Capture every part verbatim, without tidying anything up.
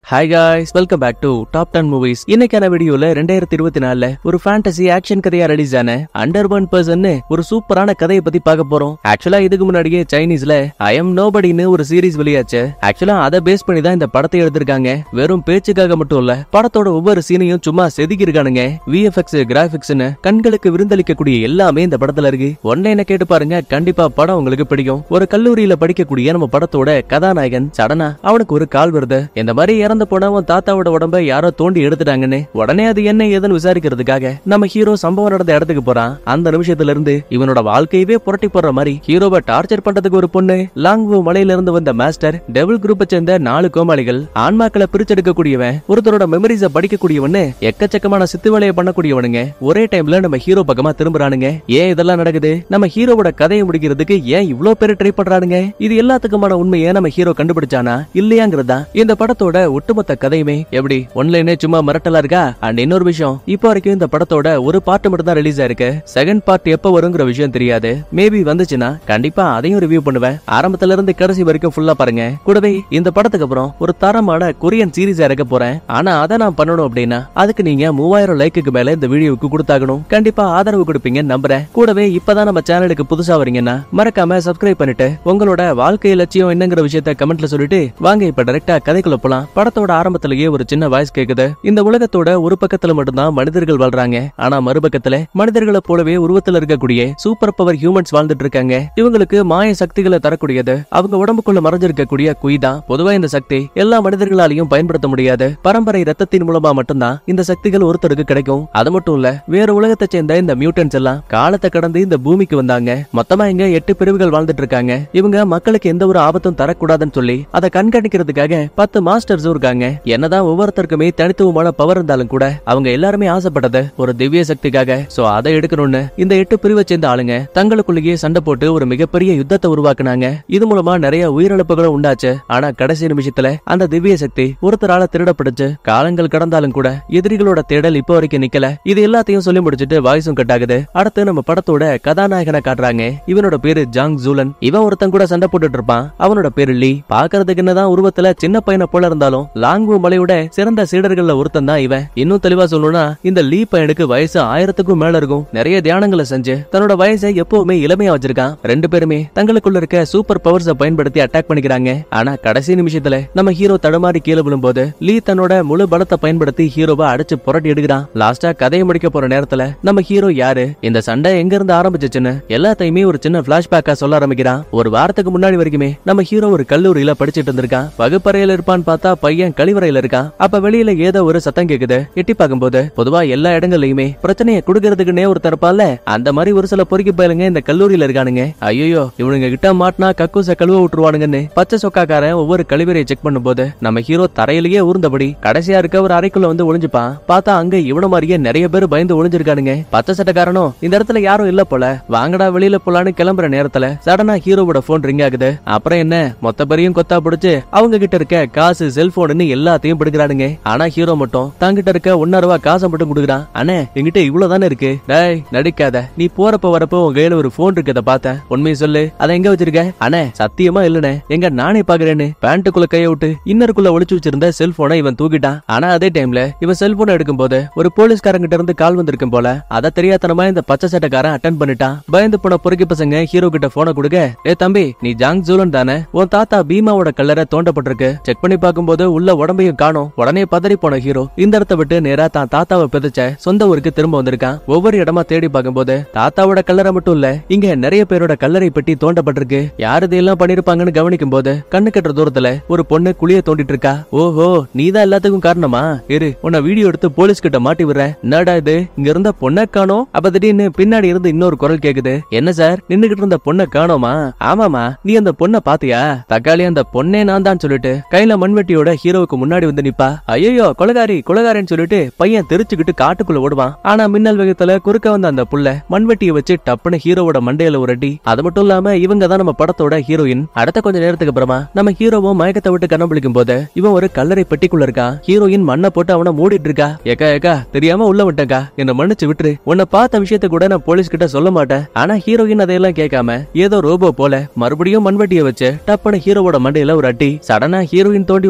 Hi guys, welcome back to Top ten Movies. இன்னைக்கான வீடியோல ரெண்டாயிரத்தி இருபத்தி நாலுல ஒரு ஃபேண்டசி ஆக்ஷன் கதையா ரிலீஸ் ஆன அண்டர் ஒன் பர்சன் ஒரு சூப்பரான கதையை பத்தி பார்க்க போறோம். ஆக்சுவலா இதுக்கு முன்னாடியே சைனீஸ்ல ஐ எம் நோபடின்னு ஒரு சீரிஸ் வெளியாச்சு. ஆக்சுவலா அதை பேஸ் பண்ணி தான் இந்த படத்தை எடுத்திருக்காங்க. வெறும் பேச்சுக்காக மட்டும் இல்ல, படத்தோட ஒவ்வொரு சீனையும் சும்மா செதுக்கி இருக்கானுங்க. விஎஃப்எக்ஸ், கிராபிக்ஸ்னு கண்களுக்கு விருந்தளிக்கக்கூடிய எல்லாமே இந்த படத்துல இருக்கு. ஒன்லைனை கேட்டு பாருங்க, கண்டிப்பா படம் உங்களுக்கு பிடிக்கும். ஒரு கல்லூரியில படிக்கக்கூடிய நம்ம படத்தோட கதாநாயகன் சடனா அவனுக்கு ஒரு கால் வருது. இந்த மாதிரி இறந்து போனவன் தாத்தாவோட உடம்ப யாரோ தோண்டி எடுத்துட்டாங்கன்னு உடனே அது என்ன ஏதுன்னு விசாரிக்கிறதுக்காக நம்ம ஹீரோ சம்பவம் நடந்த இடத்துக்கு போறான். அந்த நிமிஷத்துல இருந்து இவனோட வாழ்க்கையவே புரட்டி போடுற மாதிரி ஹீரோவை டார்ச்சர் பண்றதுக்கு ஒரு பொண்ணு, லாங்வூ மலையில இருந்து வந்த மாஸ்டர், டெவில் குரூப்பை சேர்ந்த நாலு கோமாளிகள், ஆன்மாக்களை பிரிச்செடுக்கக்கூடியவன், ஒருத்தரோட மெமரிஸ படிக்கக்கூடியவன்னு எக்கச்சக்கமான சித்து வேலையை பண்ணக்கூடியவனுங்க ஒரே டைம்ல நம்ம ஹீரோ பக்கமா திரும்புறானுங்க. ஏன் இதெல்லாம் நடக்குது? நம்ம ஹீரோவோட கதையை முடிக்கிறதுக்கு ஏன் இவ்வளவு பேர் ட்ரை பண்றானுங்க? இது எல்லாத்துக்குமான உண்மையை நம்ம ஹீரோ கண்டுபிடிச்சானா இல்லையாங்கிறதா இந்த படத்தோட ஒட்டுமொத்த கதையுமே. எப்படி ஒன்லைனே சும்மா மிரட்டலா இருக்கா? அண்ட் இன்னொரு விஷயம், இப்போ வரைக்கும் இந்த படத்தோட ஒரு பார்ட் மட்டும் தான் ரிலீஸ் ஆயிருக்கு. செகண்ட் பார்ட் எப்ப வருங்கிற விஷயம் தெரியாது. மேபி வந்துச்சுன்னா கண்டிப்பா அதையும் ரிவ்யூ பண்ணுவேன். ஆரம்பத்துல இருந்து கடைசி வரைக்கும் ஃபுல்லா பாருங்க. கூடவே இந்த படத்துக்கு அப்புறம் ஒரு தரமான கொரியன் சீரிஸ் இறக்க போறேன். ஆனா அதை நான் பண்ணணும் அப்படின்னா அதுக்கு நீங்க மூவாயிரம் லைக்குக்கு மேல இந்த வீடியோவுக்கு கொடுத்தாகணும். கண்டிப்பா ஆதரவு கொடுப்பீங்க நம்புறேன். கூடவே இப்பதான் நம்ம சேனலுக்கு புதுசா வரீங்கன்னா மறக்காம சப்ஸ்கிரைப் பண்ணிட்டு உங்களோட வாழ்க்கை லட்சியம் என்னங்கிற விஷயத்த கமெண்ட்ல சொல்லிட்டு வாங்க இப்ப டைரக்டா கதைக்குள்ள போலாம். படத்தோட ஆரம்பத்திலேயே ஒரு சின்ன வாய்ஸ் கேக்குது. இந்த உலகத்தோட ஒரு பக்கத்துல மட்டும்தான் மனிதர்கள் வாழ்றாங்க. ஆனா மறுபக்கத்துல மனிதர்களை போலவே உருவத்துல இருக்கக்கூடிய சூப்பர் பவர் ஹியூமன்ஸ் வாழ்ந்துட்டு இருக்காங்க. இவங்களுக்கு மாய சக்திகளை தரக்கூடியது அவங்க உடம்புக்குள்ள மறைஞ்சிருக்கக்கூடிய குய் தான். பொதுவா இந்த சக்தி எல்லா மனிதர்களாலையும் பயன்படுத்த முடியாது. பரம்பரை ரத்தத்தின் மூலமா மட்டும்தான் இந்த சக்திகள் ஒருத்தருக்கு கிடைக்கும். அது மட்டும் இல்ல, வேற உலகத்தை சேர்ந்த இந்த மியூட்டன்ஸ் எல்லாம் காலத்தை கடந்து இந்த பூமிக்கு வந்தாங்க. மொத்தமா இங்க எட்டு பிரிவுகள் வாழ்ந்துட்டு இருக்காங்க. இவங்க மக்களுக்கு எந்த ஒரு ஆபத்தும் தரக்கூடாதுன்னு சொல்லி அதை கண்காணிக்கிறதுக்காக பத்து மாஸ்டர்ஸும் இருக்காங்க. என்னதான் ஒவ்வொருத்தருக்குமே தனித்துவமான பவர் இருந்தாலும் கூட அவங்க எல்லாருமே ஆசைப்பட்டது ஒரு திவ்ய சக்திக்காக. சோ அதை எடுக்கணும்னு இந்த எட்டு பிரிவை சேர்ந்த ஆளுங்க தங்களுக்குள்ளேயே சண்டை போட்டு ஒரு மிகப்பெரிய யுத்தத்தை உருவாக்குனாங்க. இது மூலமா நிறைய உயிரிழப்புகளும் உண்டாச்சு. ஆனா கடைசி நிமிஷத்துல அந்த திவ்ய சக்தி ஒருத்தரால திருடப்படுச்சு. காலங்கள் கடந்தாலும் கூட எதிரிகளோட தேடல் இப்போ வரைக்கும் நிக்கல. இது எல்லாத்தையும் சொல்லி முடிச்சுட்டு வாய்ஸும் கட் ஆகுது. அடுத்து நம்ம படத்தோட கதாநாயகனை காட்டுறாங்க. இவனோட பேரு ஜாங் ஜூலன். இவன் ஒருத்தன் கூட சண்டை போட்டுட்டு இருப்பான். அவனோட பேரு லீ. பாக்குறதுக்கு என்னதான் உருவத்துல சின்ன பையனை போல இருந்தாலும் லாங்வூ மலையோட சிறந்த சீடர்கள்ல ஒருத்தன் தான் இவன். இன்னும் தெளிவா சொல்லணும்னா இந்த லீ பையனுக்கு வயசு ஆயிரத்துக்கும் மேல இருக்கும். நிறைய தியானங்களை செஞ்சு தன்னோட வயசை எப்பவுமே இளமையா வச்சிருக்கான். ரெண்டு பேருமே தங்களுக்குள்ள இருக்க சூப்பர் பவர்ஸை பயன்படுத்தி அட்டாக் பண்ணிக்கிறாங்க. ஆனா கடைசி நிமிஷத்துல நம்ம ஹீரோ தடுமாறி கீழே விழும்போது லீ தன்னோட முழு பலத்தை பயன்படுத்தி ஹீரோவை அடிச்சு புரட்டி எடுக்கிறான். லாஸ்டா கதையை முடிக்க போற நேரத்துல நம்ம ஹீரோ யாரு, இந்த சண்டை எங்க இருந்து ஆரம்பிச்சுன்னு எல்லாத்தையுமே ஒரு சின்ன பிளாஷ்பேக்கா சொல்ல ஆரம்பிக்கிறான். ஒரு வாரத்துக்கு முன்னாடி வரைக்குமே நம்ம ஹீரோ ஒரு கல்லூரியில படிச்சிட்டு இருந்திருக்கான். வகுப்பறையில இருப்பான்னு பார்த்தா பையன் கழிவறையில இருக்கான். அப்ப வெளியில ஏதோ ஒரு சத்தம் கேக்குது. எட்டி பார்க்கும்போது பொதுவா எல்லா இடங்கள்லயுமே பிரச்சனையை கொடுக்கறதுக்குன்னே ஒரு தரப்பால அந்த மாதிரி ஒரு சில பொறுக்கி பயலுங்க இந்த கல்லூரியில இருக்கானுங்க. ஐயோ இவனுங்க கிட்ட மாட்டினா கக்கூச கழுவ விட்டுருவானுங்கன்னு பச்சை சொக்காக்காரன் ஒவ்வொரு கழிவறையை செக் பண்ணும்போது நம்ம ஹீரோ தரையிலேயே ஊர்ந்தபடி கடைசியா இருக்க ஒரு அறைக்குள்ள வந்து ஒளிஞ்சுப்பான். பார்த்தா அங்க இவன மாதிரியே நிறைய பேர் பயந்து ஒளிஞ்சிருக்கானுங்க. பச்சை சட்டக்காரனும் இந்த இடத்துல யாரும் இல்ல போல, வாங்கடா வெளியில போலான்னு கிளம்புற நேரத்துல சடனா ஹீரோவோட போன் ரிங் ஆகுது. அப்புறம் என்ன, மொத்த பேரையும் கொத்தா பிடிச்சு அவங்க கிட்ட இருக்க காசு, செல்போன் எல்லாத்தையும் பிடிக்கிறானுங்க. ஆனா ஹீரோ மட்டும் தங்கிட்ட இருக்க ஒன்னா ரூபா காசை மட்டும் கொடுக்குறான். அண்ணே என்கிட்ட இவ்வளவு தானே இருக்கு. டேய் நடிக்காத, நீ போறப்ப வரப்போ உங்க கையில ஒரு போன் இருக்கத பார்த்தேன், உண்மையை சொல்லு, அதை எங்க வச்சிருக்க? அண்ணே சத்தியமா இல்லனே, எங்க நானே பாக்குறேன்னு பேண்ட்டுக்குள்ள கைய விட்டு இன்னருக்குள்ள ஒளிச்சு வச்சிருந்த செல்போனை இவன் தூக்கிட்டான். ஆனா அதே டைம்ல இவன் செல்போனை எடுக்கும் போது ஒரு போலீஸ்காரங்கிட்ட இருந்து கால் வந்திருக்கும் போல. அதை தெரியாதனமா இந்த பச்சை சட்டக்காரன் அட்டன் பண்ணிட்டான். பயந்து போன பொறுக்கி பசங்க ஹீரோ கிட்ட போனை கொடுக்க, ஏ தம்பி நீ ஜாங் ஜூலன் தானே, உன் தாத்தா பீமாவோட கல்லறை தோண்டப்பட்டிருக்கு, செக் பண்ணி பார்க்கும்போது உள்ள உடம்பையும் காணோம். உடனே பதறி போன ஹீரோ இந்த இடத்த விட்டு நேரா தான் தாத்தாவை பிதைச்ச சொந்த ஊருக்கு திரும்ப வந்திருக்கான். ஒவ்வொரு இடமா தேடி பார்க்கும்போது தாத்தாவோட கல்லறை மட்டும் இல்ல, இங்க நிறைய பேரோட கல்லறை பெட்டி தோண்டப்பட்டிருக்கு. யாரு இதெல்லாம் பண்ணிருப்பாங்கன்னு கவனிக்கும் போது கண்ணு கட்டுற தூரத்துல ஒரு பொண்ணு குழிய தோண்டிட்டு இருக்கா. ஓஹோ நீதான் எல்லாத்துக்கும் காரணமா, இரு உன்னை வீடியோ எடுத்து போலீஸ் கிட்ட மாட்டி விடுற. என்னடா இது, இங்க இருந்த பொண்ணை காணோம். அப்ப திடீர்னு பின்னாடி இருந்து இன்னொரு குரல் கேக்குது. என்ன சார் நின்னுகிட்டு இருந்த பொண்ணை காணோமா? ஆமாமா, நீ அந்த பொண்ணை பாத்தியா? தக்காளி அந்த பொண்ணே நான் தான் சொல்லிட்டு கையில மண்வெட்டியோட ஹீரோவுக்கு முன்னாடி வந்து நிப்பா. ஐயோ கொலகாரி கொலகாரின்னு சொல்லிட்டு பையன் தெரிச்சுக்கிட்டு காட்டுக்குள்ள ஓடுவான். ஆனா மின்னல் வேகத்துல குறுக்க வந்த அந்த புள்ள மண்வெட்டியை வச்சு டப்புன்னு ஹீரோவோட மண்டையில ஒரு அடி. அது மட்டும் இல்லாம இவங்க தான் நம்ம படத்தோட ஹீரோயின். அடுத்த கொஞ்ச நேரத்துக்கு அப்புறமா நம்ம ஹீரோவும் மயக்கத்தை விட்டு கண்ணபிடிக்கும் போது இவன் ஒரு கல்லறை பெட்டிக்குள்ள இருக்கான். ஹீரோயின் மண்ணை போட்டு அவனை மூடிட்டு இருக்கா. ஏக்கா ஏக்கா தெரியாம உள்ள விட்டேக்கா, என்ன மன்னிச்சு விட்டுரு, உன்னை பார்த்த விஷயத்த கூட நான் போலீஸ் கிட்ட சொல்ல மாட்டேன். ஆனா ஹீரோயின் அதையெல்லாம் கேட்காம ஏதோ ரோபோ போல மறுபடியும் மண்வெட்டியை வச்சு டப்புன்னு ஹீரோவோட மண்டையில ஒரு அடி. சடனா ஹீரோயின் தோண்டி வச்ச கல்லறை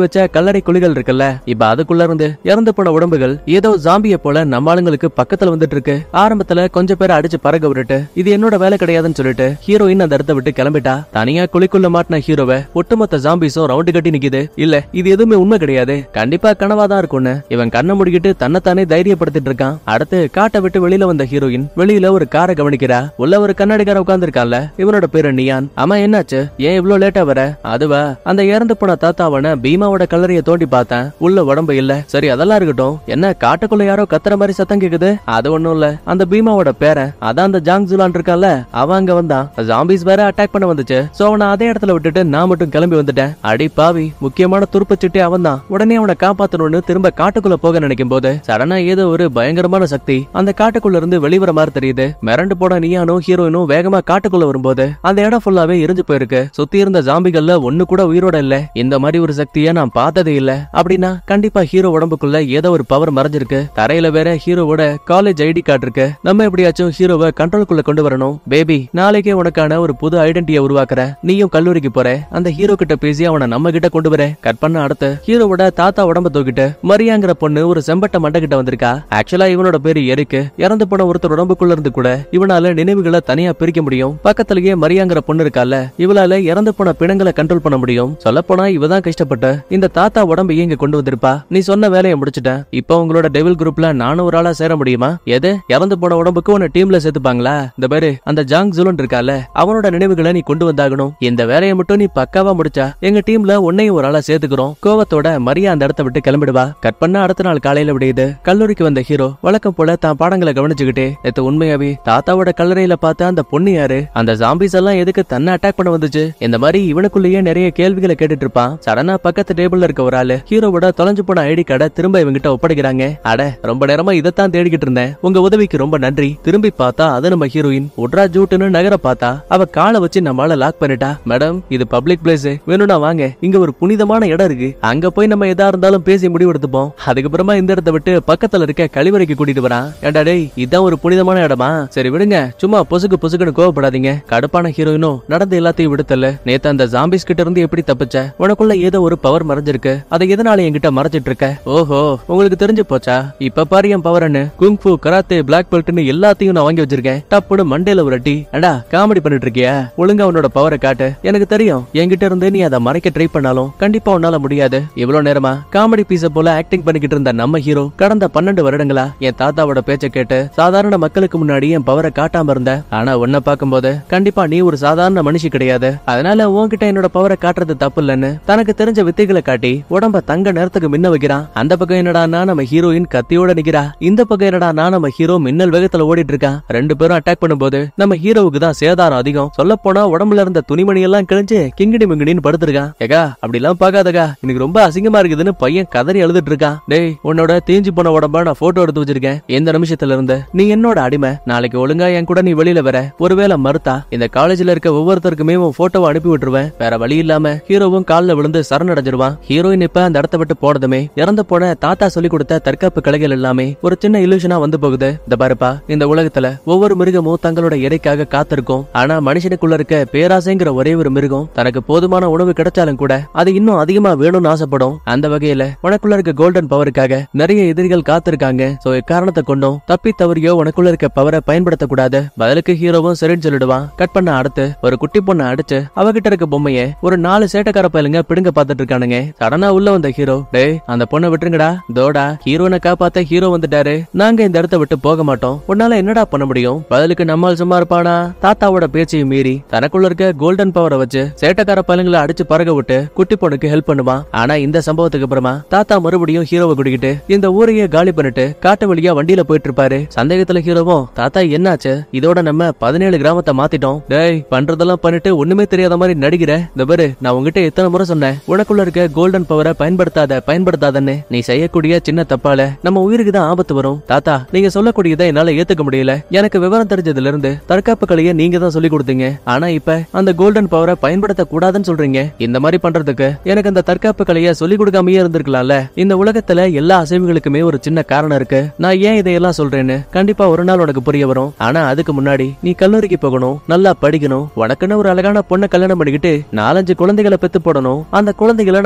கல்லறை குழிகள் இருக்குல்ல, இப்ப அதுக்குள்ள இருந்து இறந்து போன உடம்புகள் ஏதோ ஜாம்பிய போல நம்ம ஆளுங்களுக்கு பக்கத்துல வந்துட்டு இருக்கு. ஆரம்பத்துல கொஞ்சம் பேரை அடிச்சு பறக்க விட்டுட்டு இது என்னோட வேலை கிடையாதுன்னு சொல்லிட்டு ஹீரோயின் அந்த இடத்த விட்டு கிளம்பிட்டா. தனியா குழிக்குள்ள மாட்டின ஹீரோவை ஒட்டுமொத்த ஜாம்பிஸும் ரவுண்டு கட்டி நிக்குது. இல்ல இது எதுவுமே உண்மை கிடையாது, கண்டிப்பா கனவாதான் இருக்கும்னு இவன் கண்ணை முடிக்கிட்டு தன்னைத்தானே தைரியப்படுத்திட்டு இருக்கான். அடுத்து காட்டை விட்டு வெளியில வந்த ஹீரோயின் வெளியில ஒரு காரை கவனிக்கிறா. உள்ள ஒரு கண்ணாடிக்கார உட்கார்ந்து இருக்கான்ல, இவனோட பேரு நியான். ஆமா என்னாச்சு, ஏன் இவ்வளவு லேட்டா வர? அதுவா அந்த இறந்து போன தாத்தாவன பீமாவோட கல்லறைய தோண்டி பார்த்தேன், உள்ள உடம்பு இல்ல. சரி அதெல்லாம் இருக்கட்டும், என்ன காட்டுக்குள்ள யாரோ கத்துற மாதிரி சத்தம் கேக்குது? அது ஒண்ணும் இல்ல, அந்த பீமாவோட பேரன் அதான் அந்த ஜாங் ஜுலான் இருக்கான்ல, அவன் அங்க வந்தான். ஜாம்பிஸ் வேற அட்டாக் பண்ண வந்துச்சு. சோ அவனை அதே இடத்துல விட்டுட்டு நான் மட்டும் கிளம்பி வந்துட்டேன். அடி பாவி, முக்கியமான துருப்பச்சிட்டே அவன் தான். உடனே அவனை காப்பாத்தணும்னு திரும்ப காட்டுக்குள்ள போக நினைக்கும் போது சடனா ஏதோ ஒரு பயங்கரமான சக்தி அந்த காட்டுக்குள்ள இருந்து வெளிவர மாதிரி தெரியுது. மிரண்டு போன நியானும் ஹீரோயினும் வேகமா காட்டுக்குள்ள வரும்போது அந்த இடம் ஃபுல்லாவே எரிஞ்சு போயிருக்கு. சுத்தி இருந்த ஜாம்பிகள்ல ஒண்ணு கூட உயிரோட இல்ல. இந்த மாதிரி ஒரு சக்தியை நான் பார்த்ததே இல்ல. அப்படின்னா கண்டிப்பா ஹீரோ உடம்புக்குள்ள ஏதோ ஒரு பவர் மறைஞ்சிருக்கு. தரையில வேற ஹீரோவோட காலேஜ் ஐடி கார்டு இருக்கு. நம்ம எப்படியாச்சும் ஹீரோவை கண்ட்ரோலுக்குள்ள கொண்டு வரணும். பேபி, நாளைக்கே உனக்கான ஒரு புது ஐடென்டிட்டியை உருவாக்குற, நீயும் கல்லூரிக்கு போற. அந்த ஹீரோ கிட்ட பேசி அவனை நம்ம கிட்ட கொண்டு வர. கட் பண்ண அடுத்து ஹீரோவோட தாத்தா உடம்ப தூக்கிட்டு மரியாங்கிற பொண்ணு ஒரு செம்பட்ட மண்டை கிட்ட வந்திருக்கா. ஆக்சுவலா இவனோட பேரு எரிக்கு. இறந்து போன ஒருத்தர் உடம்புக்குள்ள இருந்து கூட இவனால நினைவுகளை தனியா பிரிக்க முடியும். பக்கத்திலேயே மரியாங்கிற பொண்ணு இருக்கால, இவளால இறந்து போன பிணங்களை கண்ட்ரோல் பண்ண முடியும். சொல்ல போனா இவதான் கஷ்டப்பட்டு இந்த தாத்தா உடம்பையே இங்க கொண்டு வந்திருப்பா. நீ சொன்ன வேலையை முடிச்சுட்டேன். இப்ப உங்களோட டெவில் குரூப்ல நானும் ஒரு ஆளா சேர முடியுமா? எது, இறந்து போன உடம்புக்கு உன்னை டீம்ல சேர்த்துப்பாங்களா? இந்த பேரு அந்த ஜாங் ஜுலன் இருக்கால, அவனோட நினைவுகளை நீ கொண்டு வந்தாகணும். இந்த வேலையை மட்டும் நீ பக்காவா முடிச்சா எங்க டீம்ல உன்னையும் ஒரு ஆளா சேர்த்துக்கிறோம். கோவத்தோட மரியா அந்த இடத்த விட்டு கிளம்பிடுவா. கட் பண்ண அடுத்த நாள் காலையில விடியுது. கல்லூரிக்கு வந்த ஹீரோ வழக்கம் போல தான் பாடங்களை கவனிச்சுக்கிட்டே நேத்து உண்மையாவே தாத்தாவோட கல்லறையில பார்த்த அந்த பொண்ணு யாரு, அந்த ஜாம்பிஸ் எல்லாம் எதுக்கு தன்னை அட்டாக் பண்ண வந்துச்சு, இந்த மாதிரி இவனுக்குள்ளேயே நிறைய கேள்விகளை கேட்டுட்டு இருப்பான். சடனா பக்கத்து டேபிள்ல இருக்க ஒரு ஆளு ஹீரோவோட தொலைஞ்சு போன ஐடி கார்டை திரும்ப இவங்கிட்ட ஒப்படைக்கிறாங்க. அட, ரொம்ப நேரமா இதைத்தான் தேடிக்கிட்டு இருந்தேன், உங்க உதவிக்கு ரொம்ப நன்றி. திரும்பி பார்த்தா அது நம்ம ஹீரோயின். உட்ரா ஜூட்டுன்னு நகர பார்த்தா அவ காலை வச்சு நம்மளால லாக் பண்ணிட்டா. மேடம், இது பப்ளிக் பிளேஸ், வேணும்னா வாங்க, இங்க ஒரு புனிதமான இடம் இருக்கு, அங்க போய் நம்ம எதா இருந்தாலும் பேசி முடிவு எடுத்துப்போம். அதுக்கப்புறமா இந்த இடத்தை விட்டு பக்கத்துல இருக்க கழிவறைக்கு கூட்டிட்டு வரான். ஏண்டா டேய், இதான் ஒரு புனிதமான இடமா? சரி விடுங்க, சும்மா பொசுக்கு பொசுக்குன்னு கோவப்படாதீங்க. கடுப்பான ஹீரோயினும் நடந்து எல்லாத்தையும் விடுத்தல. நேத்து அந்த ஜாம்பிஸ் கிட்ட இருந்து எப்படி தப்பிச்ச? உனக்குள்ள ஏதோ ஒரு பவர் மறைஞ்சிருக்கு, அதை எதனால என்கிட்ட மறைச்சிட்டு இருக்க? ஓஹோ, உங்களுக்கு தெரிஞ்சு போச்சா? இப்ப பாரு என் பவர்னு குங்ஃபு, கராத்தே, பிளாக் பெல்ட்னு எல்லாத்தையும் நான் வாங்கி வச்சிருக்கேன். டப்புனு மண்டேல ஒரு அடி. அடா, காமெடி பண்ணிட்டு இருக்கியா? ஒழுங்கா உன்னோட பவரை காட்டு. எனக்கு தெரியும் என்கிட்ட இருந்து நீ அதை மறைக்க ட்ரை பண்ணாலும் கண்டிப்பா உன்னால முடியாது. இவ்வளவு நேரமா காமெடி பீஸ போல ஆக்டிங் பண்ணிக்கிட்டு இருந்த நம்ம ஹீரோ கடந்த பன்னெண்டு வருடங்களா என் தாத்தாவோட பேச்ச கேட்டு சாதாரண மக்களுக்கு முன்னாடி என் பவரை காட்டாம இருந்த. ஆனா உன்னை பார்க்கும்போது கண்டிப்பா நீ ஒரு சாதாரண மனுஷி கிடையாது, அதனால உன்கிட்ட என்னோட பவரை காட்டுறது தப்பு இல்லன்னு தனக்கு தெரிஞ்ச வித்தைகளை காட்டி உடம்ப தங்க நேரத்துக்கு மின்ன வைக்கிறான். அந்த பக்கம் என்னடா நம்ம ஹீரோயின் கத்தியோட நிக்கிறா, இந்த பக்கம் என்னடா நம்ம ஹீரோ மின்னல் வேகத்துல ஓடிட்டு இருக்கான். ரெண்டு பேரும் அட்டாக் பண்ணும்போது நம்ம ஹீரோவுக்கு தான் சேதாரம் அதிகம். சொல்ல போனா உடம்புல இருந்த துணிமணி எல்லாம் கிழிஞ்சு கிங்கிடி மிங்கிடின்னு படுத்திருக்கான். ஏகா, அப்படி எல்லாம் பாக்காதகா, எனக்கு ரொம்ப அசிங்கமா இருக்குதுன்னு பையன் கதறி அழுதுட்டு இருக்கான். டேய், உன்னோட தேஞ்சு போன உடம்ப நான் போட்டோ எடுத்து வச்சிருக்கேன். எந்த நிமிஷத்துல இருந்து நீ என்னோட அடிமை. நாளைக்கு ஒழுங்கா என் கூட நீ வெளியில வர. ஒருவேளை மறுத்தா இந்த காலேஜ்ல இருக்க ஒவ்வொருத்தருக்குமே உன் போட்டோவை அனுப்பி விட்டுருவேன். வேற வழி இல்லாம ஹீரோவும் கால்ல விழுந்து சரணடைஞ்சிருவான். ஹீரோயின் இப்ப அந்த இடத்த விட்டு போனதுமே இறந்து போன தாத்தா சொல்லி கொடுத்த தற்காப்பு கலைகள் எல்லாமே ஒரு சின்ன இலூஷனா வந்து போகுது. இந்த பாருப்பா, இந்த உலகத்துல ஒவ்வொரு மிருகமும் தங்களோட இறைக்காக காத்திருக்கும். ஆனா மனுஷனுக்குள்ள இருக்க பேராசைங்கிற ஒரே ஒரு மிருகம் தனக்கு போதுமான உணவு கிடைச்சாலும் கூட அது இன்னும் அதிகமா வேணும்னு ஆசைப்படும். அந்த வகையில உனக்குள்ள இருக்க கோல்டன் பவருக்காக நிறைய எதிரிகள் காத்திருக்காங்க. சோ எக்காரணத்தை கொண்டும் தப்பி தவறியோ உனக்குள்ள இருக்க பவரை பயன்படுத்த கூடாது. பதிலுக்கு ஹீரோவும் சரின்னு சொல்லிடுவான். கட் பண்ண அடுத்து ஒரு குட்டி பொண்ணை அடிச்சு அவகிட்ட இருக்க பொம்மைய ஒரு நாலு சேட்டக்கார பயலுங்க பிடுங்க பாத்துட்டு இருக்கானுங்க. சடனா உள்ள வந்த ஹீரோ, டேய் அந்த பொண்ணை விட்டுருங்கடா. தோடா, ஹீரோனை காப்பாத்த ஹீரோ வந்துட்டாரு, நாங்க இந்த இடத்த விட்டு போக மாட்டோம். உன்னால என்னடா பண்ண முடியும்? பதிலுக்கு நம்மால் சும்மா இருப்பானா? தாத்தாவோட பேச்சையும் மீறி தனக்குள்ள இருக்க கோல்டன் பவரை வச்சு சேட்டக்கார பயலுங்களை அடிச்சு பறக விட்டு குட்டி பொண்ணுக்கு ஹெல்ப் பண்ணுவான். ஆனா இந்த சம்பவத்துக்கு அப்புறமா தாத்தா மறுபடியும் ஹீரோவை குடிக்கிட்டு இந்த ஊரையே காலி பண்ணிட்டு காட்டு வழியா வண்டியில போயிட்டு இருப்பாரு. சந்தேகத்துல ஹீரோவும், தாத்தா என்னாச்சு? இதோட நம்ம பதினேழு கிராமத்தை மாத்திட்டோம். டேய், பண்றதெல்லாம் பண்ணிட்டு ஒண்ணுமே தெரியாத மாதிரி நடிக்கிற. இந்த பாரு, நான் உங்ககிட்ட எத்தனை முறை சொன்னேன் உனக்குள்ள இருக்க கோல்டன் பவரை பயன்படுத்தாத பயன்படுத்தாதன்னு. நீ செய்யக்கூடிய சின்ன தப்பால நம்ம உயிருக்கு தான் ஆபத்து வரும். தாத்தா, நீங்க சொல்லக்கூடியதை என்னால ஏத்துக்க முடியல. எனக்கு விவரம் தெரிஞ்சதுல இருந்து தற்காப்பு கலையை நீங்க தான் சொல்லி கொடுத்தீங்க. ஆனா இப்ப அந்த கோல்டன் பவரை பயன்படுத்த கூடாதுன்னு சொல்றீங்க. இந்த மாதிரி பண்றதுக்கு எனக்கு அந்த தற்காப்பு கலையை சொல்லி கொடுக்காமயே இருந்திருக்கலாம்ல. இந்த உலகத்துல எல்லா அசைவுகளுக்குமே ஒரு சின்ன காரணம் இருக்கு. நான் ஏன் இதையெல்லாம் சொல்றேன்னு கண்டிப்பா ஒரு நாள் உனக்கு புரிய வரும். ஆனா அதுக்கு முன்னாடி நீ கல்லூரிக்கு போகணும், நல்லா படிக்கணும், உனக்குன்னு ஒரு அழகான பொண்ணை கல்யாணம் பண்ணிக்கிட்டு நாலஞ்சு குழந்தைகளை பெத்து போடணும். அந்த குழந்தைகளை நான் தூக்கி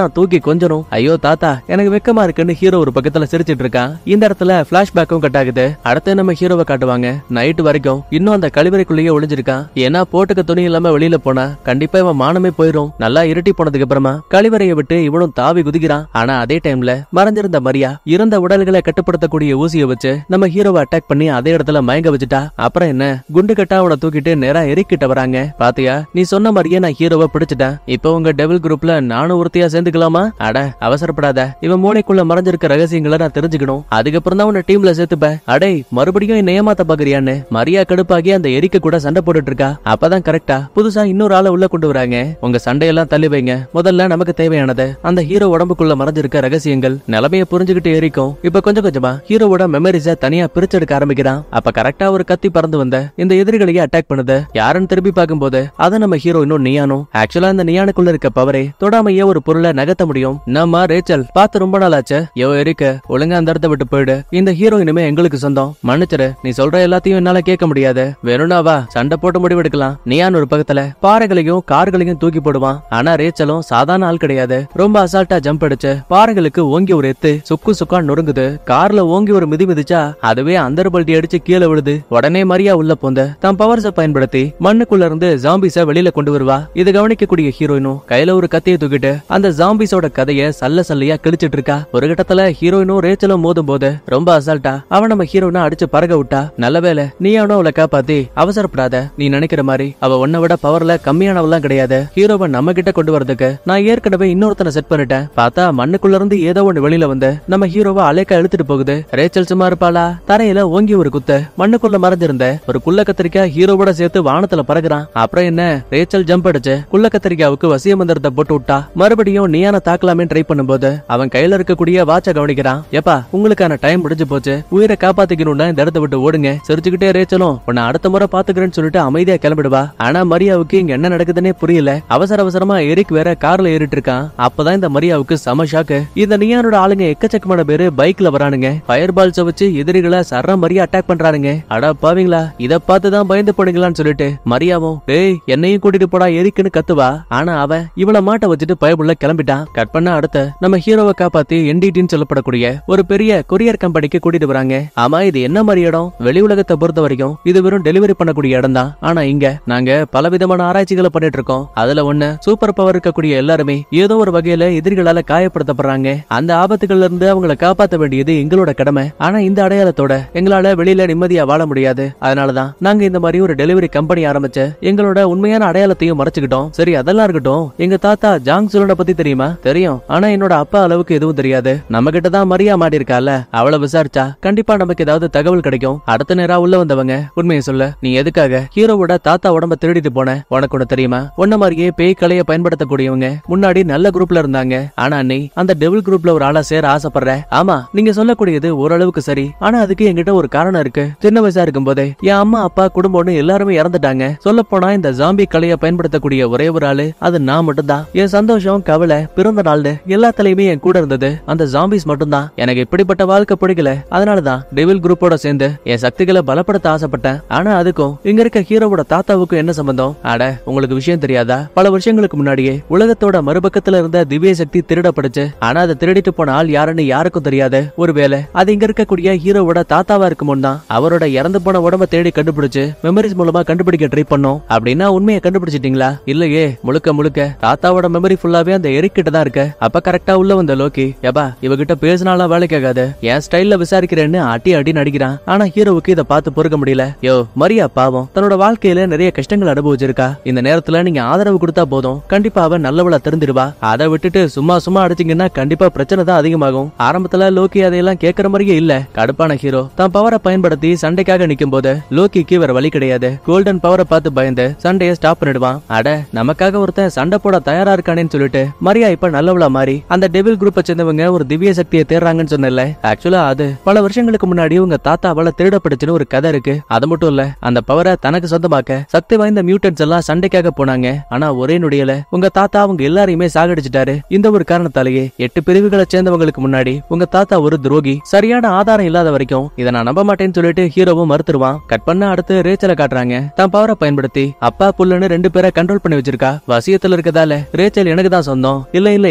கொஞ்சம் ஐயோ தாத்தா எனக்கு வெக்கமா இருக்குன்னு ஹீரோ ஒரு பக்கத்துல சிரிச்சிட்டு இருக்கான். இந்த இடத்துல பிளாஷ்பேக்கும் கட் ஆகுது. அடுத்து நம்ம ஹீரோவை காட்டுவாங்க. நைட்டு வரைக்கும் இன்னும் அந்த கழிவறைக்குள்ளேயே ஒளிஞ்சிருக்கான். ஏன்னா போட்டுக்க துணி இல்லாம வெளியில போனா கண்டிப்பா இவன் மானமே போயிரும். நல்லா இருட்டி போனதுக்கு அப்புறமா கழிவறையை விட்டு இவனும் தாவி குதிக்கிறான். ஆனா அதே டைம்ல மறைஞ்சிருந்த மரியா இறந்த உடல்களை கட்டுப்படுத்தக்கூடிய ஊசியை வச்சு நம்ம ஹீரோவை அட்டாக் பண்ணி அதே இடத்துல மயங்க வச்சுட்டா. அப்புறம் என்ன குண்டு கட்டா அவனை தூக்கிட்டு நேரா எரிக்கிட்ட வராங்க. பாத்தியா நீ சொன்ன மாதிரியே நான் ஹீரோவை பிடிச்சிட்டேன். இப்ப உங்க டெவில் குரூப்ல நானும் ஒருத்தையா சேர்ந்துக்கலாமா? அட அவசரப்படாத. இவன் மூளைக்குள்ள மறைஞ்சிருக்க ரகசியங்களை நான் தெரிஞ்சுக்கணும். அதுக்கப்புறம் தான் உன்னை டீம்ல சேர்த்துப்பேன். அடே மறுபடியும் என்ன ஏமாத்த பாக்குறியான்னு மரியா கடுப்பாகி அந்த எரிக்க கூட சண்டை போட்டுட்டு இருக்கா. அப்பதான் கரெக்டா புதுசா இன்னொரு ஆளை உள்ள கொண்டு வராங்க. உங்க சண்டையெல்லாம் தள்ளி வைங்க. முதல்ல நமக்கு தேவையானது அந்த ஹீரோ உடம்புக்குள்ள மறைஞ்சிருக்க ரகசியங்கள். நிலைமைய புரிஞ்சுக்கிட்டு எரிக்கும். இப்ப கொஞ்சம் கொஞ்சமா ஹீரோவோட மெமரிஸ தனியா பிரிச்செடுக்க ஆரம்பிக்கிறான். அப்ப கரெக்டா ஒரு கத்தி பறந்து வந்த இந்த எதிரிகளையே அட்டாக் பண்ணுது. யாருன்னு திரும்பி பார்க்கும்போது அதை நம்ம ஹீரோ இன்னும் நியானும். ஆக்சுவலா இந்த நியானுக்குள்ள இருக்க பவரே தொடாமையே ஒரு பொருளை நகர்த்த முடியும். நம்ம ரேச்சல் பார்த்து ரொம்ப நாள் ஆச்சு. யோ எரிக்க ஒழுங்கா அந்த இடத்த விட்டு போயிடு. இந்த ஹீரோ இனிமே எங்களுக்கு சொந்தம். மன்னிச்சிரு. நீ சொல்ற எல்லாத்தையும் என்னால கேட்க முடியாது. வேணும்னாவா சண்டை போட்டு முடிவெடுக்கலாம். நியான் ஒரு பக்கத்துல பாறைகளையும் கார்களையும் தூக்கி போடுவான். ஆனா ரேச்சலும் சாதாரண ஆள் கிடையாது. ரொம்ப அசால்ட்டா ஜம்ப் அடிச்சு பாறைகளுக்கு ஓங்கி ஒரு எத்து சுக்கு சுக்கா நொறுங்குது. கார்ல ஓங்கி ஒரு மிதி மிதிச்சா அதுவே அந்தர் பல்ட்டி அடிச்சு கீழே விழுது. உடனே மரியா உள்ள போந்த தன் பவர்ஸை பயன்படுத்தி மண்ணுக்குள்ள இருந்து ஜாம்பிஸ வெளியில கொண்டு வருவா. இதை கவனிக்கக்கூடிய ஹீரோயினும் கையில ஒரு கத்தியை தூக்கிட்டு அந்த ஜாம்பிஸோட கதையை சல்ல சல்லையா கிழிச்சிட்டு இருக்கா. ஒரு கட்டத்துல ஹீரோயினும் ரேச்சலும் மோதும் போது ரொம்ப அசால்ட்டா அவன் நம்ம ஹீரோயினை அடிச்சு பறக விட்டா. நல்ல வேலை நீயானோ அவளை காப்பாத்தி. அவசரப்படாத. நீ நினைக்கிற மாதிரி அவ உன்னை விட பவர்ல கம்மியானவெல்லாம் கிடையாது. ஹீரோவை நம்ம கிட்ட கொண்டு வரதுக்கு நான் ஏற்கனவே இன்னொருத்தனை செட் பண்ணிட்டேன். பார்த்தா மண்ணுக்குள்ள இருந்து ஏதோ ஒண்ணு வெளியில வந்து நம்ம ஹீரோவை அலேக்கா இழுத்துட்டு போகுது. ரேச்சல் சும்மா இருப்பாளா? தரையில ஓங்கி ஒரு குத்து மண்ணுக்குள்ள மறைஞ்சிருந்த ஒரு குள்ள கத்திரிக்காய் ஹீரோவோட சேர்த்து வானத்துல பறகுறான். அப்புறம் என்ன ரேச்சல் ஜம்ப் அடிச்சு குள்ள கத்திரிக்காவுக்கு வசிய மந்திரத்தை போட்டு விட்டா. மறுபடியும் நீயான தாக்கலாமே ட்ரை பண்ணும்போது அவன் கையில இருக்கக்கூடிய வாட்ச கவனிக்கிறான். எப்பா உங்களுக்கான டைம் முடிஞ்சு போச்சு. உயிரை காப்பாத்திக்கணும்னா இந்த இடத்த விட்டு ஓடுங்க. சிரிச்சுக்கிட்டே ரேச்சலும் உன்னை அடுத்த முறை பாத்துக்கிறேன்னு சொல்லிட்டு அமைதியா கிளம்பிடுவா. ஆனா மரியாவுக்கு இங்க என்ன நடக்குதுன்னே புரியல. அவசர அவசரமா எரிக் வேற கார்ல ஏறிட்டு இருக்கான். அப்பதான் இந்த மரியாவுக்கு சம ஷாக்கு. இந்த நியானோட ஆளுங்க எக்கச்சக்கமான பேரு பைக்ல வரானுங்க. ஃபயர் பால்ஸ் வச்சு எதிரிகளை சர்ற மரியா அட்டாக் பண்றானுங்க. அடா பாவீங்களா இத பார்த்துதான் பயந்து போடுங்களான்னு சொல்லிட்டு மரியாவும் டேய் என்னையும் கூட்டிட்டு போடா எரிக்குன்னு கத்துவா. ஆனா அவன் இவளை மாட்ட வச்சுட்டு பயப்புள்ள கிளம்பிட்டான். கட் பண்ண அடுத்த நம்ம ஹீரோவை காப்பாத்தி என்டிடின்னு சொல்லப்படக்கூடிய ஒரு பெரிய கொரியர் கம்பெனிக்கு கூட்டிட்டு வராங்க. ஆமா இது என்ன மாதிரி இடம்? வெளி உலகத்தை பொறுத்த வரைக்கும் இது வெறும் டெலிவரி பண்ணக்கூடிய இடம் தான். ஆனா இங்க நாங்க பலவிதமான ஆராய்ச்சிகளை பண்ணிட்டு இருக்கோம். அதுல ஒண்ணு சூப்பர் பவர் இருக்கக்கூடிய எல்லாருமே ஏதோ ஒரு வகையில எதிரிகளால காயப்படுத்தப்படுறாங்க. அந்த ஆபத்துகள்ல இருந்து அவங்களை காப்பாற்ற வேண்டியது எங்களோட கடமை. ஆனா இந்த அடையாளத்தோட எங்களால வெளியில நிம்மதியா வாழ முடியாது. அதனாலதான் நாங்க இந்த மாதிரி ஒரு டெலிவரி கம்பெனி ஆரம்பிச்சு எங்களோட உண்மையான அடையாளத்தையும் மறைச்சுக்கிட்டோம். சரி அதெல்லாம் இருக்கட்டும். எங்க தாத்தா ஜாங் சுலனை பத்தி தெரியுமா? தெரியும். ஆனா என்னோட அப்பா அளவுக்கு எதுவும் தெரியாது. நம்ம கிட்ட தான் மரியா மாடி இருக்கால அவளை விசாரிச்சா கண்டிப்பா நமக்கு ஏதாவது தகவல் கிடைக்கும். அடுத்த நேரா உள்ள வந்தவங்க உண்மையை சொல்ல நீ எதுக்காக ஹீரோவோட தாத்தா உடம்ப திருடிட்டு போன? உனக்கு ஒண்ணு தெரியுமா? உன்ன மாதிரியே பேய் கலையை பயன்படுத்தக்கூடியவங்க முன்னாடி நல்ல குரூப்ல இருந்தாங்க. ஆனா நீ அந்த டெவில் குரூப்ல ஒரு ஆளா சேர ஆசைப்படுற. ஆமா நீங்க சொல்லக்கூடியது ஓரளவுக்கு சரி. ஆனா அதுக்கு என்கிட்ட ஒரு காரணம் இருக்கு. சின்ன வயசா இருக்கும் போதே என் அம்மா அப்பா குடும்பம்னு எல்லாருமே இறந்துட்டாங்க. சொல்ல போனா இந்த ஜாம்பி கலையை பயன்படுத்தக்கூடிய ஒரே ஒரு ஆளு அது நான் மட்டும்தான். என் சந்தோஷம் கவலை பிறந்த நாள்னு எல்லாத்துலயுமே என் கூட இருந்தது அந்த ஜாம்பிஸ் மட்டும்தான். எனக்கு இப்படிப்பட்ட வாழ்க்கை பிடிக்கல. அதனாலதான் டெவில் குரூப்போட சேர்ந்து என் சக்திகளை பலப்படுத்த ஆசைப்பட்டேன். ஆனா அதுக்கும் இங்க இருக்க ஹீரோவோட தாத்தாவுக்கும் என்ன சம்பந்தம்? அட உங்களுக்கு விஷயம் தெரியாதா? பல வருஷங்களுக்கு முன்னாடியே உலகத்தோட மறுபக்கத்துல இருந்த திவ்ய சக்தி திருடப்படுச்சு. ஆனா அதை திருடிட்டு போன ஆள் யாருன்னு யாருக்கும் தெரியாது. ஒருவேளை அது இங்க இருக்கக்கூடிய ஹீரோவோட தாத்தாவா இருக்குமோன்னு தான் அவரோட இறந்து போன உடம்ப தேடி கண்டுபிடிச்சு மெமரிஸ் மூலமா கண்டுபிடிக்க ட்ரை பண்ணோம். அப்படின்னா உண்மையை கண்டுபிடிச்சிட்டீங்களா? இல்லையே முழுக்க முழுக்க தாத்தாவோட மெமரி ஃபுல்லாவே அந்த எரிக்கிட்ட தான் இருக்கு. அப்ப கரெக்டா உள்ள வந்த லோக்கி எப்பா இவகிட்ட பேசினாலும் வேலைக்காகாது என் ஸ்டைல்ல விசாரிக்கிறேன்னு அட்டி அடி நடிக்கிறான். ஆனா ஹீரோவுக்கு இதை பார்த்து பொறுக்க முடியல. யோ மரியா பாவம் தன்னோட வாழ்க்கையில நிறைய கஷ்டங்கள் அனுபவிச்சிருக்கா. இந்த நேரத்துல நீங்க ஆதரவு கொடுத்தா போதும் கண்டிப்பா அவன் நல்லவளா தெரிஞ்சிருவா. அதை விட்டுட்டு சும்மா சும்மா அடிச்சீங்கன்னா கண்டிப்பா பிரச்சனை தான் அதிகமாகும். ஆரம்பத்துல லோக்கி அதையெல்லாம் கேட்கற மாதிரியே இல்ல. கடுப்பான ஹீரோ தான் பவரை பயன்படுத்தி சண்டைக்காக நிக்கும் போது லோக்கிக்கு வேற வழி கிடையாது. கோல்டன் பவரை பார்த்து பயந்து சண்டையை ஸ்டாப் பண்ணிடுவான். அட நமக்காக ஒருத்தன் சண்டை போட தயாரா இருக்கானேன்னு சொல்லிட்டு மரியா இப்ப நல்லவளா மாறி அந்த டெவில் குரூப்பை சேர்ந்தவங்க ஒரு திவ்ய சக்தியை தேடுறாங்கன்னு சொன்னல. ஆக்சுவலா அது பல வருஷங்களுக்கு முன்னாடி உங்க தாத்தா அவளை திருடப்படுச்சுன்னு ஒரு கதை இருக்கு. அது மட்டும் இல்ல அந்த பவரை தனக்கு சொந்தமாக்க சக்தி வாய்ந்த மியூட்டன்ஸ் எல்லாம் சண்டைக்காக போனாங்க. ஆனா ஒரே நொடியில உங்க தாத்தா அவங்க எல்லாரையுமே சாகடிச்சிட்டாரு. இந்த ஒரு காரணத்தாலேயே எட்டு பிரிவுகளை சேர்ந்தவங்களுக்கு முன்னாடி உங்க தாத்தா ஒரு துரோகி. சரியான ஆதாரம் இல்லாத வரைக்கும் இதை நான் நம்ப மாட்டேன்னு சொல்லிட்டு ஹீரோவும் மறுத்துருவான். கட் பண்ண அடுத்து ரேச்சலை காட்டுறாங்க. தான் பவரை பயன்படுத்தி அப்பா புல்லுன்னு ரெண்டு பேரை கண்ட்ரோல் பண்ணி வச்சிருக்கா. வசியத்துல இருக்கதால ரேச்சல் எனக்கு தான் சொந்தம். இல்ல இல்ல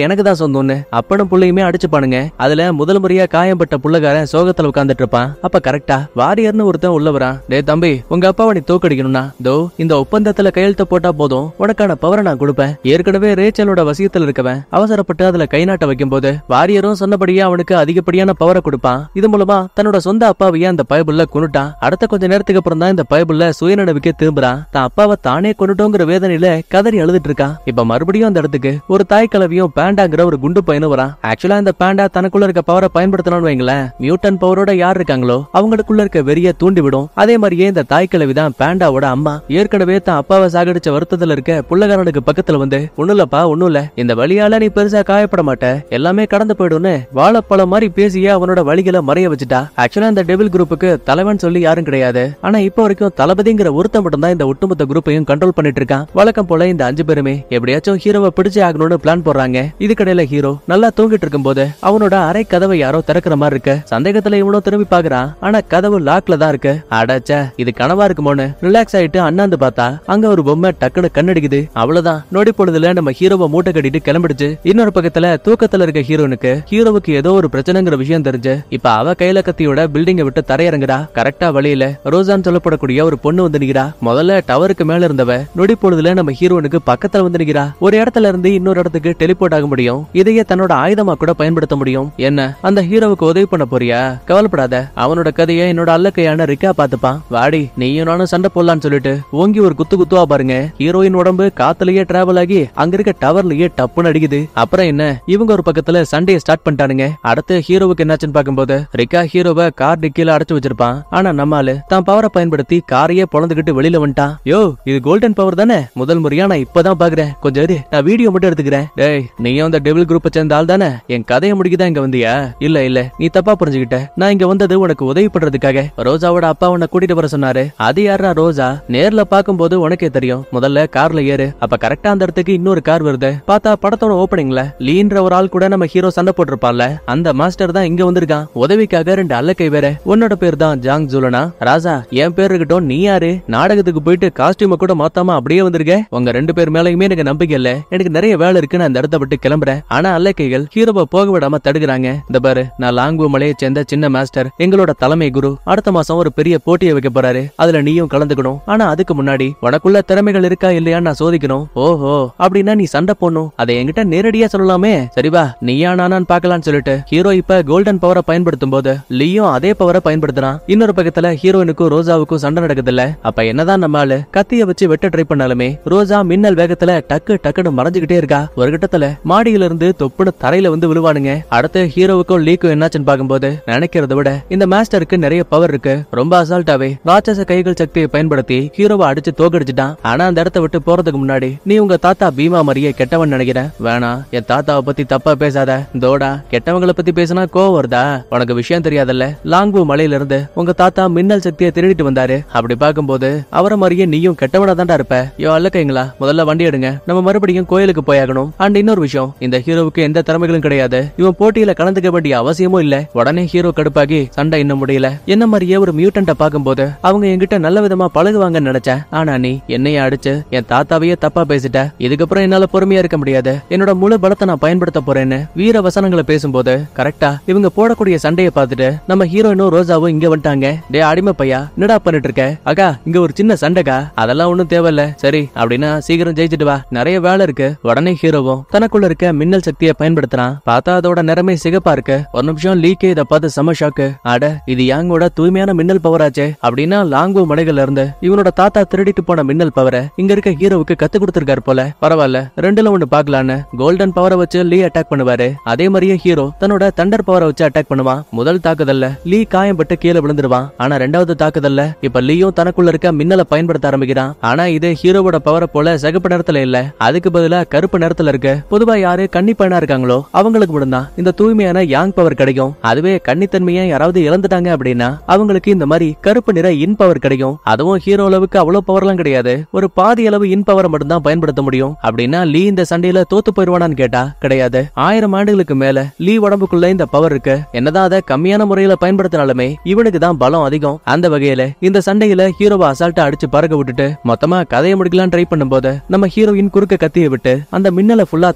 எனக்கு தான் சொந்தம்னு அப்பனும் புள்ளையுமே அடிச்சுப்பானுங்க. அதுல முதல் முறையா காயம்பட்ட புள்ளகாரன் சோகத்துல உட்கார்ந்துட்டு இருப்பான். அப்ப கரெக்டா வாரியர்னு ஒருத்தன் உள்ள வரான். டே தம்பி, உங்க அப்பாவை நீ தோக்கடிக்கணும்னா தோ இந்த ஒப்பந்தத்துல கையெழுத்து போட்டா போதும், உனக்கான பவரை நான் கொடுப்பேன். ஏற்கனவே ரேச்சலோட வசியத்துல இருக்கவன் அவசரப்பட்டு அதுல கை நாட்ட வைக்கும் போது வாரியரும் சொன்னபடியே அவனுக்கு அதிகப்படியான பவரை கொடுப்பான். இது மூலமா தன்னோட சொந்த அப்பாவையே அந்த பைபிள்ல கொண்டுட்டான். அடுத்த கொஞ்ச நேரத்துக்கு அப்புறம் தான் இந்த பைபிள்ல சுயநினைவுக்கே திரும்புறான். தான் அப்பாவை தானே கொண்டுட்டோங்கிற வேதனையில கதறி அழுதுட்டு இருக்கான். இப்ப மறுபடியும் அந்த இடத்துக்கு ஒரு தாய் கலவியும் பேண்டாங்கிற ஒரு குண்டு பையனும் வரான். ஆக்சுவலா இந்த பேண்டா தனக்குள்ள இருக்க பவரை பயன்படுத்தணும்னு வைங்களேன், மியூட்டன் பவரோட யார் இருக்காங்களோ அவங்களுக்குள்ள இருக்க வெறிய தூண்டி விடும். அதே மாதிரியே இந்த தாய் கிழவி தான் பேண்டாவோட அம்மா. ஏற்கனவே தான் அப்பாவை சாகடிச்ச வருத்தத்துல இருக்க புள்ளகாரனுக்கு பக்கத்துல வந்து ஒண்ணுலப்பா ஒண்ணுல, இந்த வழியால நீ பெருசா காயப்பட மாட்ட, எல்லாமே கடந்து போயிடும்னு வாழைப்பழம் மாதிரி பேசியே அவனோட வழிகளை மறைய வச்சுட்டா. ஆக்சுவலா இந்த டெவில் குரூப்புக்கு தலைவன் சொல்லி யாரும் கிடையாது. ஆனா இப்ப வரைக்கும் தளபதிங்கிற ஒருத்தன் மட்டும் தான் இந்த ஒட்டுமொத்த குரூப்பையும் கண்ட்ரோல் பண்ணிட்டு இருக்கான். வழக்கம் போல இந்த அஞ்சு பேருமே எப்படியாச்சும் ஹீரோவை பிடிச்சே ஆகணும்னு பிளான் போடுறாங்க. இதுக்கடையில ஹீரோ நல்லா தூங்கிட்டு இருக்கும் போது அவனோட அரை கதவை யாரோ திறக்கிற மாதிரி இருக்கு. சந்தேகத்துல இவனும் திரும்பி பாக்குறான். ஆனா கதவு லாக்ல தான் இருக்கு. அடாச்சா, இது கனவா இருக்குமோன்னு ரிலாக்ஸ் ஆயிட்டு அண்ணாந்து பார்த்தா அங்க ஒரு பொம்மை டக்குனு கண்ணடிக்குது. அவ்வளவுதான், நொடி பொழுதுல நம்ம ஹீரோவை மூட்டை கட்டிட்டு கிளம்பிடுச்சு. இன்னொரு பக்கத்துல தூக்கத்துல இருக்க ஹீரோனுக்கு ஹீரோவுக்கு ஏதோ ஒரு பிரச்சனைங்கிற விஷயம் தெரிஞ்சு இப்ப அவ கையில கத்தியோட பில்டிங்கை விட்டு தரையிறங்குறா. கரெக்டா வழியில ரோசான் சொல்லப்படக்கூடிய ஒரு பொண்ணு வந்து நிக்கிறா. முதல்ல டவருக்கு மேல இருந்தவ நொடி பொழுதுல நம்ம ஹீரோனுக்கு பக்கத்துல வந்து நிக்கிறா. ஒரு இடத்துல இருந்து இன்னொரு இடத்துக்கு டெலிபோர்ட் ஆக முடியும். இதையே தன்னோட ஆயுதமா கூட பயன்படுத்த முடியும். என்ன அந்த ஹீரோவுக்கு உதவி பண்ண போறியா? கவலைப்படாத, அவனோட கதையை என்னோட அல்லக்கையான ரிக்கா பாத்துப்பான். வாடி, நீயும் நானும் சண்டை போடலான்னு சொல்லிட்டு ஓங்கி ஒரு குத்து குத்துவா பாருங்க. ஹீரோயின் உடம்பு காத்துலயே டிராவல் ஆகி அங்க இருக்க டவர்லயே டப்புன்னு அடிக்குது. அப்புறம் என்ன, இவங்க ஒரு பக்கத்துல சண்டையை ஸ்டார்ட் பண்ணிட்டானுங்க. அடுத்து ஹீரோவுக்கு என்னாச்சுன்னு பாக்கும்போது ரிக்கா ஹீரோவை கார் டிக்கில அடைச்சு வச்சிருப்பான். ஆனா நம்மால தான் பவரை பயன்படுத்தி காரையே பொழந்துகிட்டு வெளியில வந்துட்டான். யோ, இது கோல்டன் பவர் தானே? முதல் முறையா நான் இப்பதான் பாக்குறேன். கொஞ்சம் இரு, நான் வீடியோ மட்டும் எடுத்துக்கிறேன். டேய், நீயும் அந்த டெவில் குரூப்பை சேர்ந்த ஆள் தானே? என் கதையை முடிக்கதான் இங்க வந்தியா? இல்ல இல்ல, நீ தப்பா புரிஞ்சுக்கிட்ட. நான் இங்க வந்தது உனக்கு உதவி பண்றதுக்காக. ரோஜாவோட அப்பா உன்னை கூட்டிட்டு வர சொன்னாரு. அது யாரா ரோஜா? நேர்ல பாக்கும்போது உனக்கே தெரியும். முதல்ல கார்ல ஏறு. அப்ப கரெக்டா அந்த இடத்துக்கு இன்னொரு கார் வருது. பார்த்தா படத்தோட ஓப்பனிங்ல லீன்ற ஒரு ஆள் கூட நம்ம ஹீரோ சண்டை போட்டிருப்பான்ல, அந்த மாஸ்டர் தான் இங்க வந்திருக்கான். உதவிக்காக ரெண்டு அல்லக்கை வேற. உன்னோட பேர் தான் ஜாங் ஜூலனா. ராஜா, என் பேர் இருக்கட்டும், நீ யாரு? நாடகத்துக்கு போயிட்டு காஸ்டியூம கூட மாத்தாம அப்படியே வந்திருக்க. உங்க ரெண்டு பேர் மேலயுமே எனக்கு நம்பிக்கை இல்ல. எனக்கு நிறைய வேலை இருக்கு, நான் இந்த இடத்த விட்டு கிளம்புறேன். ஆனா அல்லக்கைகள் ஹீரோவை போக விடாம தடுக்கிறாங்க. இந்த பாரு, நான் லாங்கு மலையை சேர்ந்த சின்ன மாஸ்டர், எங்களோட தலைமை குரு. அடுத்த மாசம் ஒரு பெரிய போட்டியை வைக்க போறாரு. அதுல நீயும் கலந்துக்கணும். ஆனா அதுக்கு முன்னாடி உனக்குள்ள திறமைகள் இருக்கா இல்லையா நான் சோதிக்கணும். ஓஹோ, அப்படின்னா நீ சண்டை போடணும். அதை என்கிட்ட நேரடியா சொல்லலாமே. சரிவா, நீயா நானான்னு பாக்கலாம்னு சொல்லிட்டு ஹீரோ இப்ப கோல்டன் பவரை பயன்படுத்தும் போது லீயும் அதே பவரை பயன்படுத்தினான். இன்னொரு பக்கத்துல ஹீரோயினுக்கும் ரோஜாவுக்கும் சண்டை நடக்குது இல்ல. அப்ப என்னதான் நம்மால கத்திய வச்சு வெட்ட ட்ரை பண்ணாலுமே ரோஜா மின்னல் வேகத்துல டக்கு டக்குன்னு மறைஞ்சுகிட்டே இருக்கா. ஒரு கட்டத்துல மாடியில இருந்து தொப்புன்னு தரையில வந்து விழுவானுங்க. அடுத்து ஹீரோவுக்கும் லீக்கும் என்னாச்சுன்னு பாக்கும்போது நினைக்கிறத விட இந்த மாஸ்டருக்கு நிறைய பவர் இருக்கு. ரொம்ப அசால்ட்டாவே ராட்சச கைகள் சக்தியை பயன்படுத்தி ஹீரோவை அடிச்சு தோக்கடிச்சுட்டான். ஆனா அந்த இடத்த விட்டு போறதுக்கு முன்னாடி நீ உங்க தாத்தா பீமா மாதிரியே கெட்டவன் நினைக்கிறேன். வேணா, என் தாத்தாவை பத்தி தப்பா பேசாத. தோடா, கெட்டவங்களை பத்தி பேசினா கோவம் வருதா? உனக்கு விஷயம் தெரியாதல்ல, லாங்கு மலையில இருந்து உங்க தாத்தா மின்னல் சக்தியை திருடிட்டு வந்தாரு. அப்படி பாக்கும்போது அவரை மாதிரியே நீயும் கெட்டவனா தான்டா இருப்ப. யோ அல்லக்கைங்களா, முதல்ல வண்டி எடுங்க, நம்ம மறுபடியும் கோயிலுக்கு போயாகணும். அண்ட் இன்னொரு விஷயம், இந்த ஹீரோவுக்கு எந்த திறமைகளும் கிடையாது. இவன் போட்டியில கலந்துக்க வேண்டிய அவசியமும் இல்ல. உடனே ஹீரோ கடுப்பாகி சண்டை இன்னும் முடியல. என்ன மாதிரியே ஒரு மியூட்டன்ட பாக்கும்போது அவங்க என்கிட்ட நல்ல விதமா பழகுவாங்கன்னு நினைச்சேன். ஆனா நீ என்னைய அடிச்சு என் தாத்தாவையே தப்பா பேசிட்ட. இதுக்கப்புறம் என்னால பொறுமையா இருக்க முடியாது. என்னோட முழு பலத்தை நான் பயன்படுத்த போறேன்னு வீர வசனங்களை பேசும்போது கரெக்டா இவங்க போடக்கூடிய சண்டையை பார்த்துட்டு நம்ம ஹீரோயினும் ரோஜாவும் இங்க வந்துட்டாங்க. டே அடிமை பையா, என்னடா பண்ணிட்டு இருக்க? அக்கா, இங்க ஒரு சின்ன சண்டைக்கா. அதெல்லாம் ஒண்ணும் தேவையில்ல. சரி அப்படின்னா சீக்கிரம் ஜெயிச்சுட்டு வா, நிறைய வேலை இருக்கு. உடனே ஹீரோவும் தனக்குள்ள இருக்க மின்னல் சக்தியை பயன்படுத்துறான். பார்த்தா அதோட நிறமே சிகப்பா இருக்கு. ஒரு நிமிஷம் லீக்கே இதை பார்த்து செம ஷாக்கு. அட, இது யாங்கோட தூய்மையான மின்னல் பவர் ஆச்சே. அப்படின்னா லாங்கு மலைகள்ல இருந்து இவனோட தாத்தா திருடிட்டு போன மின்னல் பவரை இங்க இருக்க ஹீரோவுக்கு கத்து கொடுத்திருக்காரு போல. பரவாயில்ல, ரெண்டுல ஒண்ணு பாக்கலான்னு கோல்டன் பவரை வச்சு லீ அட்டாக் பண்ணுவாரு. அதே மாதிரியே ஹீரோ தன்னோட தண்டர் பவரை வச்சு அட்டாக் பண்ணுவான். முதல் தாக்குதல்ல லீ காயம்பட்டு கீழே விழுந்துருவான். ஆனா ரெண்டாவது தாக்குதல்ல இப்ப லீயும் தனக்குள்ள இருக்க மின்னலை பயன்படுத்த ஆரம்பிக்கிறான். ஆனா இது ஹீரோவோட பவரை போல சிகப்பு நேரத்துல இல்ல, அதுக்கு பதிலா கருப்பு நேரத்துல இருக்கு. பொதுவா யாரு கன்னி பையனா இருக்காங்களோ அவங்களுக்கு மட்டும்தான் இந்த தூய்மையான யாங் பவர் கிடைக்கும். அதுவே கன்னித்தன்மையை யாராவது இழந்துட்டாங்க அப்படின்னா அவங்களுக்கு இந்த மாதிரி கருப்பு நிற இன் பவர் கிடைக்கும். அதுவும் ஹீரோ அளவுக்கு அவ்வளவு பவர் எல்லாம் கிடையாது. ஒரு பாதி அளவு இன் பவரை மட்டும் தான் பயன்படுத்த முடியும். அப்படின்னா லீ இந்த சண்டையில தோத்து போயிருவானான்னு கேட்டா கிடையாது. ஆயிரம் ஆண்டுகளுக்கு மேல லீ உடம்புக்குள்ள இந்த பவர் இருக்கு. என்னதான் அதை கம்மியான முறையில பயன்படுத்தினாலுமே இவனுக்கு தான் பலம் அதிகம். அந்த வகையில இந்த சண்டையில ஹீரோவை அசால்ட்டா அடிச்சு பறக்க விட்டுட்டு மொத்தமா கதையை முடிக்கலாம் ட்ரை பண்ணும்போது நம்ம ஹீரோயின் குறுக்க கத்தியை விட்டு அந்த மின்னலை ஃபுல்லா தான் உடம்பு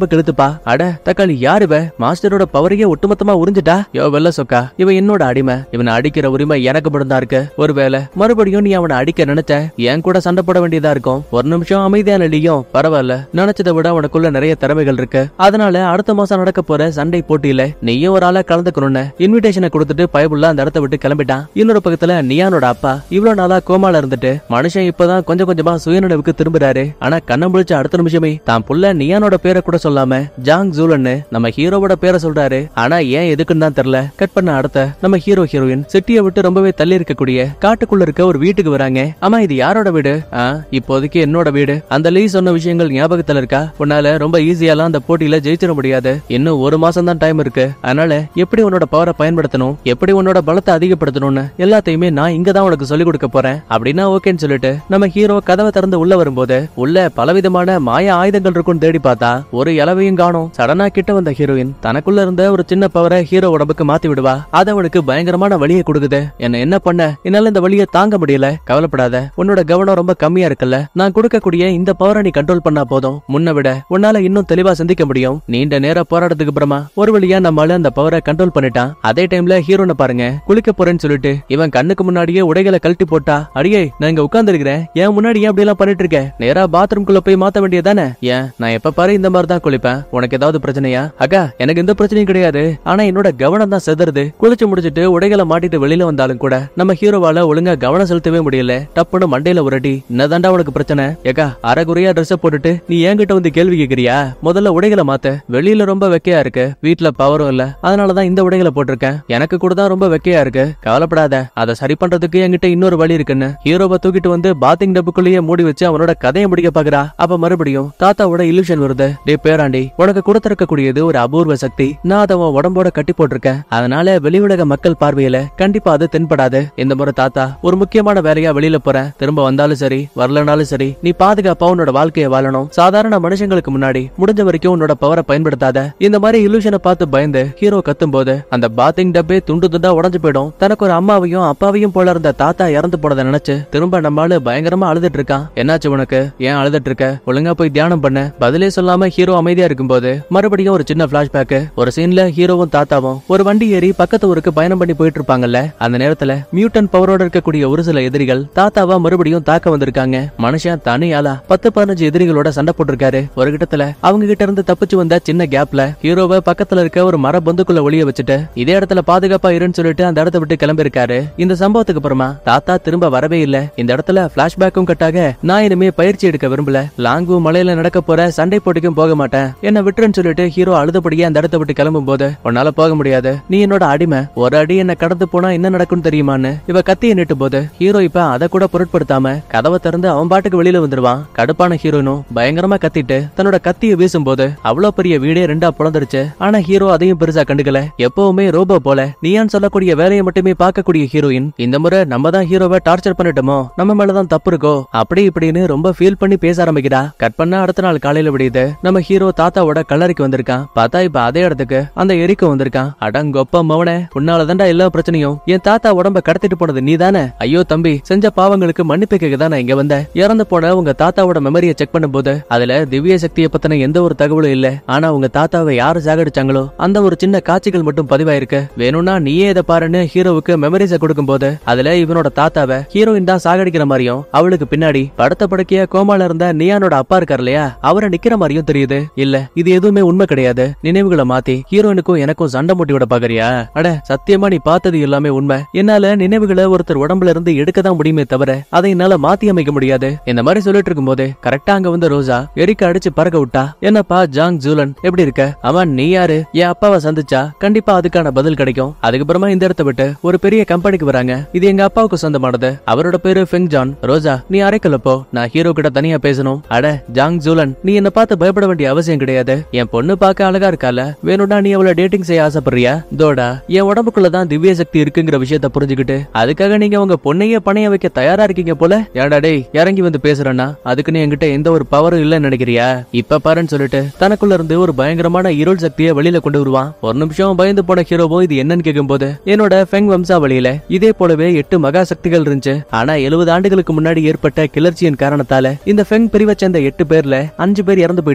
உடம்ப கெழுத்துப்பா. அட தக்காளி யாரு இவ? மாஸ்டரோட பவரையே ஒட்டுமொத்தமா உறிஞ்சிட்டா. யோ வெள்ள சொக்கா, இவன் என்னோட அடிமை. இவனை அடிக்கிற உரிமை எனக்கு மட்டும்தான் இருக்கு. ஒருவேளை மறுபடியும் நீ அவனை அடிக்க நினைச்ச என் கூட சண்டை போட வேண்டியதா இருக்கும். ஒரு நிமிஷம் அமைதியான இல்லையும் பரவாயில்ல, நினைச்சதை விட உனக்குள்ள நிறைய திறமைகள் இருக்கு. அதனால அடுத்த மாசம் நடக்க போற சண்டை போட்டியில நீயும் ஒரு ஆளா கலந்துக்கணும்னு இன்விடேஷனை கொடுத்துட்டு பயபுள்ள அந்த இடத்த விட்டு கிளம்பிட்டான். இன்னொரு பக்கத்துல நியானோட அப்பா இவ்வளவு நாளா கோமால இருந்துட்டு மனுஷன் இப்பதான் கொஞ்சம் கொஞ்சமா சுயநினைவுக்கு திரும்புறாரு. ஆனா கண்ணம் பிடிச்ச அடுத்த நிமிஷமே தான் புள்ள நியானோட பேரை கூட சொல்லாம ஜாங் ஜூலன்னு நம்ம ஹீரோவோட பேரை சொல்றாரு. ஆனா ஏன் எதுக்குன்னு தான் தெரியல. கட் பண்ண அடுத்த நம்ம ஹீரோ ஹீரோயின் சிட்டியை விட்டு ரொம்பவே தள்ளி இருக்கக்கூடிய காட்டுக்குள்ள இருக்க ஒரு வீட்டுக்கு வராங்க. ஆமா இது யாரோட வீடு? இப்போதைக்கு என்னோட வீடு. அந்த லீ சொன்ன விஷயங்கள் ஞாபகத்துல இருக்கா? உன்னால ரொம்ப ஈஸியாலாம் அந்த போட்டியில ஜெயிச்சிட முடியாது. இன்னும் ஒரு மாசம் தான் டைம் இருக்கு. அதனால எப்படி உன்னோட பவரை பயன்படுத்தணும், எப்படி உன்னோட பலத்தை அதிகப்படுத்தணும்னு எல்லாத்தையுமே நான் இங்க தான் உனக்கு சொல்லிக் கொடுக்க போறேன் அப்படின்னா ஓகேன்னு சொல்லிட்டு நம்ம ஹீரோ கதவை திறந்து உள்ள வரும்போது உள்ள பலவிதமான மாய ஆயுதங்கள் இருக்கும். தேடி பார்த்தா ஒரு இலவையும் காணோம். சடனா கிட்ட வந்த ஹீரோயின் தனக்குள்ள இருந்த ஒரு சின்ன பவரை ஹீரோ உடம்புக்கு மாத்தி விடுவா. அது அவனுக்கு பயங்கரமான வலியை கொடுக்குது. என்ன என்ன பண்ண, என்னால இந்த வலியை தாங்க முடியல. கவலைப்படாத, உன்னோட கவனம் ரொம்ப கம்மியா இருக்குல்ல. நான் கொடுக்கக்கூடிய இந்த பவரை நீ கண்ட்ரோல் பண்ணா போதும். முன்ன விட உன்னால இன்னும் தெளிவா சிந்திக்க முடியும். நீண்ட நேர போராட்டத்துக்கு அப்புறமா ஒரு வழியா நம்மால அந்த பவரை கண்ட்ரோல் பண்ணிட்டான். அதே டைம்ல ஹீரோனை பாருங்க, குளிக்க போறேன்னு சொல்லிட்டு இவன் கண்ணுக்கு முன்னாடியே உடைகளை கழட்டி போட்டா. அடியே நான் இங்க உட்கார்ந்து இருக்கிறேன், ஏன் முன்னாடி ஏன் அப்படி எல்லாம் பண்ணிட்டு இருக்கேன்? நேரா பாத்ரூம்குள்ள போய் மாத்த வேண்டியதானே? ஏன் நான் எப்ப பாரு இந்த மாதிரி தான் குளிப்பேன், உனக்கு ஏதாவது பிரச்சனையா? அக்கா எனக்கு எந்த பிரச்சனையும் கிடையாது. ஆனா என்னோட கவனம் தான் செதறுது. குளிச்சு முடிச்சிட்டு உடைகளை மாட்டிட்டு வெளியில வந்தாலும் கூட நம்ம ஹீரோவால ஒழுங்கா கவனம் செலுத்தவே முடியல. டப்புன்னு மண்டையில உரட்டி என்னதாண்டா உனக்கு பிரச்சனை? ஏக்கா அரைகுறையா ட்ரெஸ் போட்டுட்டு நீ என்கிட்ட வந்து கேள்வி கேக்குறியா? முதல்ல உடைகளை மாத்த. வெளியில ரொம்ப வெக்கையா இருக்கு, வீட்டுல பவரும் இல்ல, அதனாலதான் இந்த உடைகளை போட்டிருக்கேன். எனக்கு கூட தான் ரொம்ப வெக்கையா இருக்கு. கவலைப்படாத, அதை சரி பண்றதுக்கு என்கிட்ட இன்னொரு வழி இருக்குன்னு ஹீரோவை தூக்கிட்டு வந்து பாத்திங் டப்புக்குள்ளேயே மூடி வச்சு அவனோட கதையை முடிக்க பாக்குறா. அப்ப மறுபடியும் தாத்தாவோட இல்யூஷன் வருது. டே பேராண்டி, உனக்கு கொடுத்திருக்கக்கூடியது ஒரு அபூர்வ சக்தி. நான் அதை உடம்போட கட்டி போட்டிருக்கேன். அதனால வெளி உலக மக்கள் பார்வையில கண்டிப்பா அது தென்படாது. இந்த முறை தாத்தா ஒரு முக்கியமான வேலையா வெளியில போறேன். திரும்ப வந்தாலும் சரி வரலனாலும் சரி நீ பாதுகாப்பா உன்னோட வாழ்க்கையை வாழணும். சாதாரண மனுஷங்களுக்கு முன்னாடி முடிஞ்ச வரைக்கும் உன்னோட பவரை பயன்படுத்தாத. இந்த மாதிரி இல்யூஷனை பார்த்து பயந்து ஹீரோ கத்தும் போது அந்த பாத்திங் டப்பே துண்டு துண்டா உடஞ்சு போயிடும். தனக்கு ஒரு அம்மாவையும் அப்பாவையும் போல இருந்த தாத்தா இறந்து போனதை நினைச்சு திரும்ப நம்மால பயங்கரமா அழுதுட்டு இருக்கான். என்னாச்சு உனக்கு? ஏன் அழுதுட்டு இருக்க? ஒழுங்கா போய் தியானம் பண்ண. பதிலே சொல்லாம ஹீரோ அமைதியா இருக்கும்போது மறுபடியும் ஒரு சின்ன பிளாஷ்பேக். ஒரு சீன்ல ஹீரோவும் தாத்தாவும் ஒரு வண்டி ஏறி பக்கத்து ஊருக்கு பயணம் பண்ணி போயிட்டு இருப்பாங்கல்ல. அந்த நேரத்துல மியூட்டன் பவரோட இருக்கக்கூடிய ஒரு சில எதிரிகள் தாத்தாவா மறுபடியும் தாக்க வந்திருக்காங்க. மனுஷன் தனியாலா பத்து பதினஞ்சு எதிரிகளோட சண்டை போட்டிருக்காரு. ஒரு கிட்டத்துல அவங்க கிட்ட இருந்து தப்பிச்சு வந்த சின்ன கேப்ல ஹீரோவை பக்கத்துல இருக்க ஒரு மர பந்துக்குள்ள ஒளிய வச்சுட்டு இதே இடத்துல பாதுகாப்பா இருன்னு சொல்லிட்டு அந்த இடத்த விட்டு கிளம்பி இருக்காரு. இந்த சம்பவத்துக்கு அப்புறமா தாத்தா திரும்ப வரவே இல்ல. இந்த இடத்துல பிளாஷ்பேக்கும் கட்டாக நான் இனிமே பயிற்சி எடுக்க விரும்பல, லாங்கும் மலையில நடக்க போற சண்டை போட்டிக்கும் போக மாட்டேன், என்ன விட்டுருன்னு சொல்லிட்டு ஹீரோ அழுதபடியே அந்த இடத்த விட்டு கிளம்பும் போது உன்னால போக முடியாது, நீ என்னோட அடிமை, ஒரு அடி என்ன கடந்து போனா என்ன நடக்கும் தெரியுமான்னு இவ கத்திய நீட்டும் போது ஹீரோ இப்ப அதை கூட பொருட்படுத்தாம கதவை திறந்து அவன் பாட்டுக்கு வெளியில வந்துருவான். கடுப்பான ஹீரோனும் பயங்கரமா கத்திட்டு தன்னோட கத்திய வீசும் போது அவ்வளவு பெரிய வீடே ரெண்டா புலந்துருச்சு. ஆனா ஹீரோ அதையும் பெருசா கண்டுக்கல. எப்பவுமே ரோபோ போல நீயான் சொல்லக்கூடிய வேலையை மட்டுமே பார்க்கக்கூடிய ஹீரோயின் இந்த முறை நம்ம தான் ஹீரோவை டார்ச்சர் பண்ணிட்டோமோ, நம்ம மேலதான் தப்பு இருக்கோ அப்படி இப்படின்னு ரொம்ப ஃபீல் பண்ணி பேச ஆரம்பிக்கிறா. கட் பண்ணா அடுத்த நாள் காலையில விடியுது. நம்ம ஹீரோ தாத்தாவோட கல்லறைக்கு வந்திருக்கான். பார்த்தா இப்ப அதே இடத்துக்கு அந்த எரிக்கும் வந்திருக்கான். அடங்கொப்ப மவனே, உன்னாலதான்டா எல்லா பிரச்சனையும். என் தாத்தா உடம்ப கடத்திட்டு போனது நீ தானே? ஐயோ தம்பி, செஞ்ச பாவங்களுக்கு மன்னிப்பு கேட்க தானே இங்க வந்த. இறந்து போன உங்க தாத்தாவோட மெமரியை செக் பண்ணும் போது அதுல திவ்ய சக்தியை பத்தின எந்த ஒரு தகவலும் இல்ல. ஆனா உங்க தாத்தாவை யாரு சாகடிச்சாங்களோ அந்த ஒரு சின்ன காட்சிகள் மட்டும் பதிவாயிருக்கு. வேணும்னா நீயே இதை பாருன்னு ஹீரோவுக்கு மெமரிஸை கொடுக்கும் போது அதுல இவனோட தாத்தாவை ஹீரோயின் தான் சாகடிக்கிற மாதிரியும் அவளுக்கு பின்னாடி படத்த படுக்கைய கோமால இருந்த நியானோட அப்பா இருக்காரு இல்லையா, அவரை நிக்கிற மாதிரியும் தெரியுது. இல்ல இது எதுவுமே உண்மை கிடையாது. நினைவுகளை மாத்தி ஹீரோயினுக்கும் எனக்கும் சண்டை மூட்டி விட பாக்குறியா? அட சத்தியமா நீ பார்த்தது எல்லாமே உண்மை. என்னால நினைவுகளை ஒருத்தர் உடம்புல இருந்து எடுக்கதான் முடியுமே தவிர அதை என்னால மாத்தி அமைக்க முடியாது. இந்த மாதிரி சொல்லிட்டு இருக்கும் போது கரெக்டா அங்க வந்து ரோசா எரிக்க அடிச்சு பறக்க விட்டா. என்னப்பா ஜாங் ஜூலன் எப்படி இருக்க? அவன் நீ யாரு? என் அப்பாவை சந்திச்சா கண்டிப்பா அதுக்கான பதில் கிடைக்கும். அதுக்கப்புறமா இந்த இடத்தை விட்டு ஒரு பெரிய கம்பெனிக்கு வராங்க. இது எங்க அப்பாவுக்கு சொந்தமானது. அவரோட பேரு ஃபெங் ஜான். ரோசா நீ அறைக்கல போ, நான் ஹீரோ கிட்ட தனியா பேசணும். அட ஜாங் ஜூலன், நீ என்ன பார்த்து பயப்பட வேண்டிய அவசியம் கிடையாது. என் பொண்ணு பார்க்க அழகா இருக்கால, வேணும்னா நீ அவளை டேட்டிங் செய்ய ஆசைப்படுறியா? தோடா என் உடம்புக்குள்ளதான் திவ்ய சக்தி இருக்குங்கிற விஷயத்த புரிஞ்சுக்கிட்டு அதுக்காக நீங்க உங்க பொண்ணையே பணைய வைக்க தயாரா இருக்கீங்க போல. ஏடா டேய் இறங்கி வந்து பேசுறேன்னா அதுக்குன்னு என்கிட்ட எந்த ஒரு பவரும் இல்லன்னு நினைக்கிறியா? இப்ப பாருன்னு சொல்லிட்டு தனக்குள்ள இருந்து ஒரு பயங்கரமான இருள் சக்தியை வெளியில கொண்டு வருவான். ஒரு நிமிஷம் பயந்து போன ஹீரோவோ இது என்னன்னு கேட்கும் போது என்னோட ஃபெங் வம்சாவளியில இதே போலவே எட்டு மகா சக்திகள் இருந்துச்சு. ஆனா எழுபது ஆண்டுகளுக்கு முன்னாடி ஏற்பட்ட கிளர்ச்சியின் காரணத்தால இந்த ஃபெங் பிரிவை சேர்ந்த எட்டு பேர்ல அஞ்சு பேர் இறந்து போயிட்டாங்க.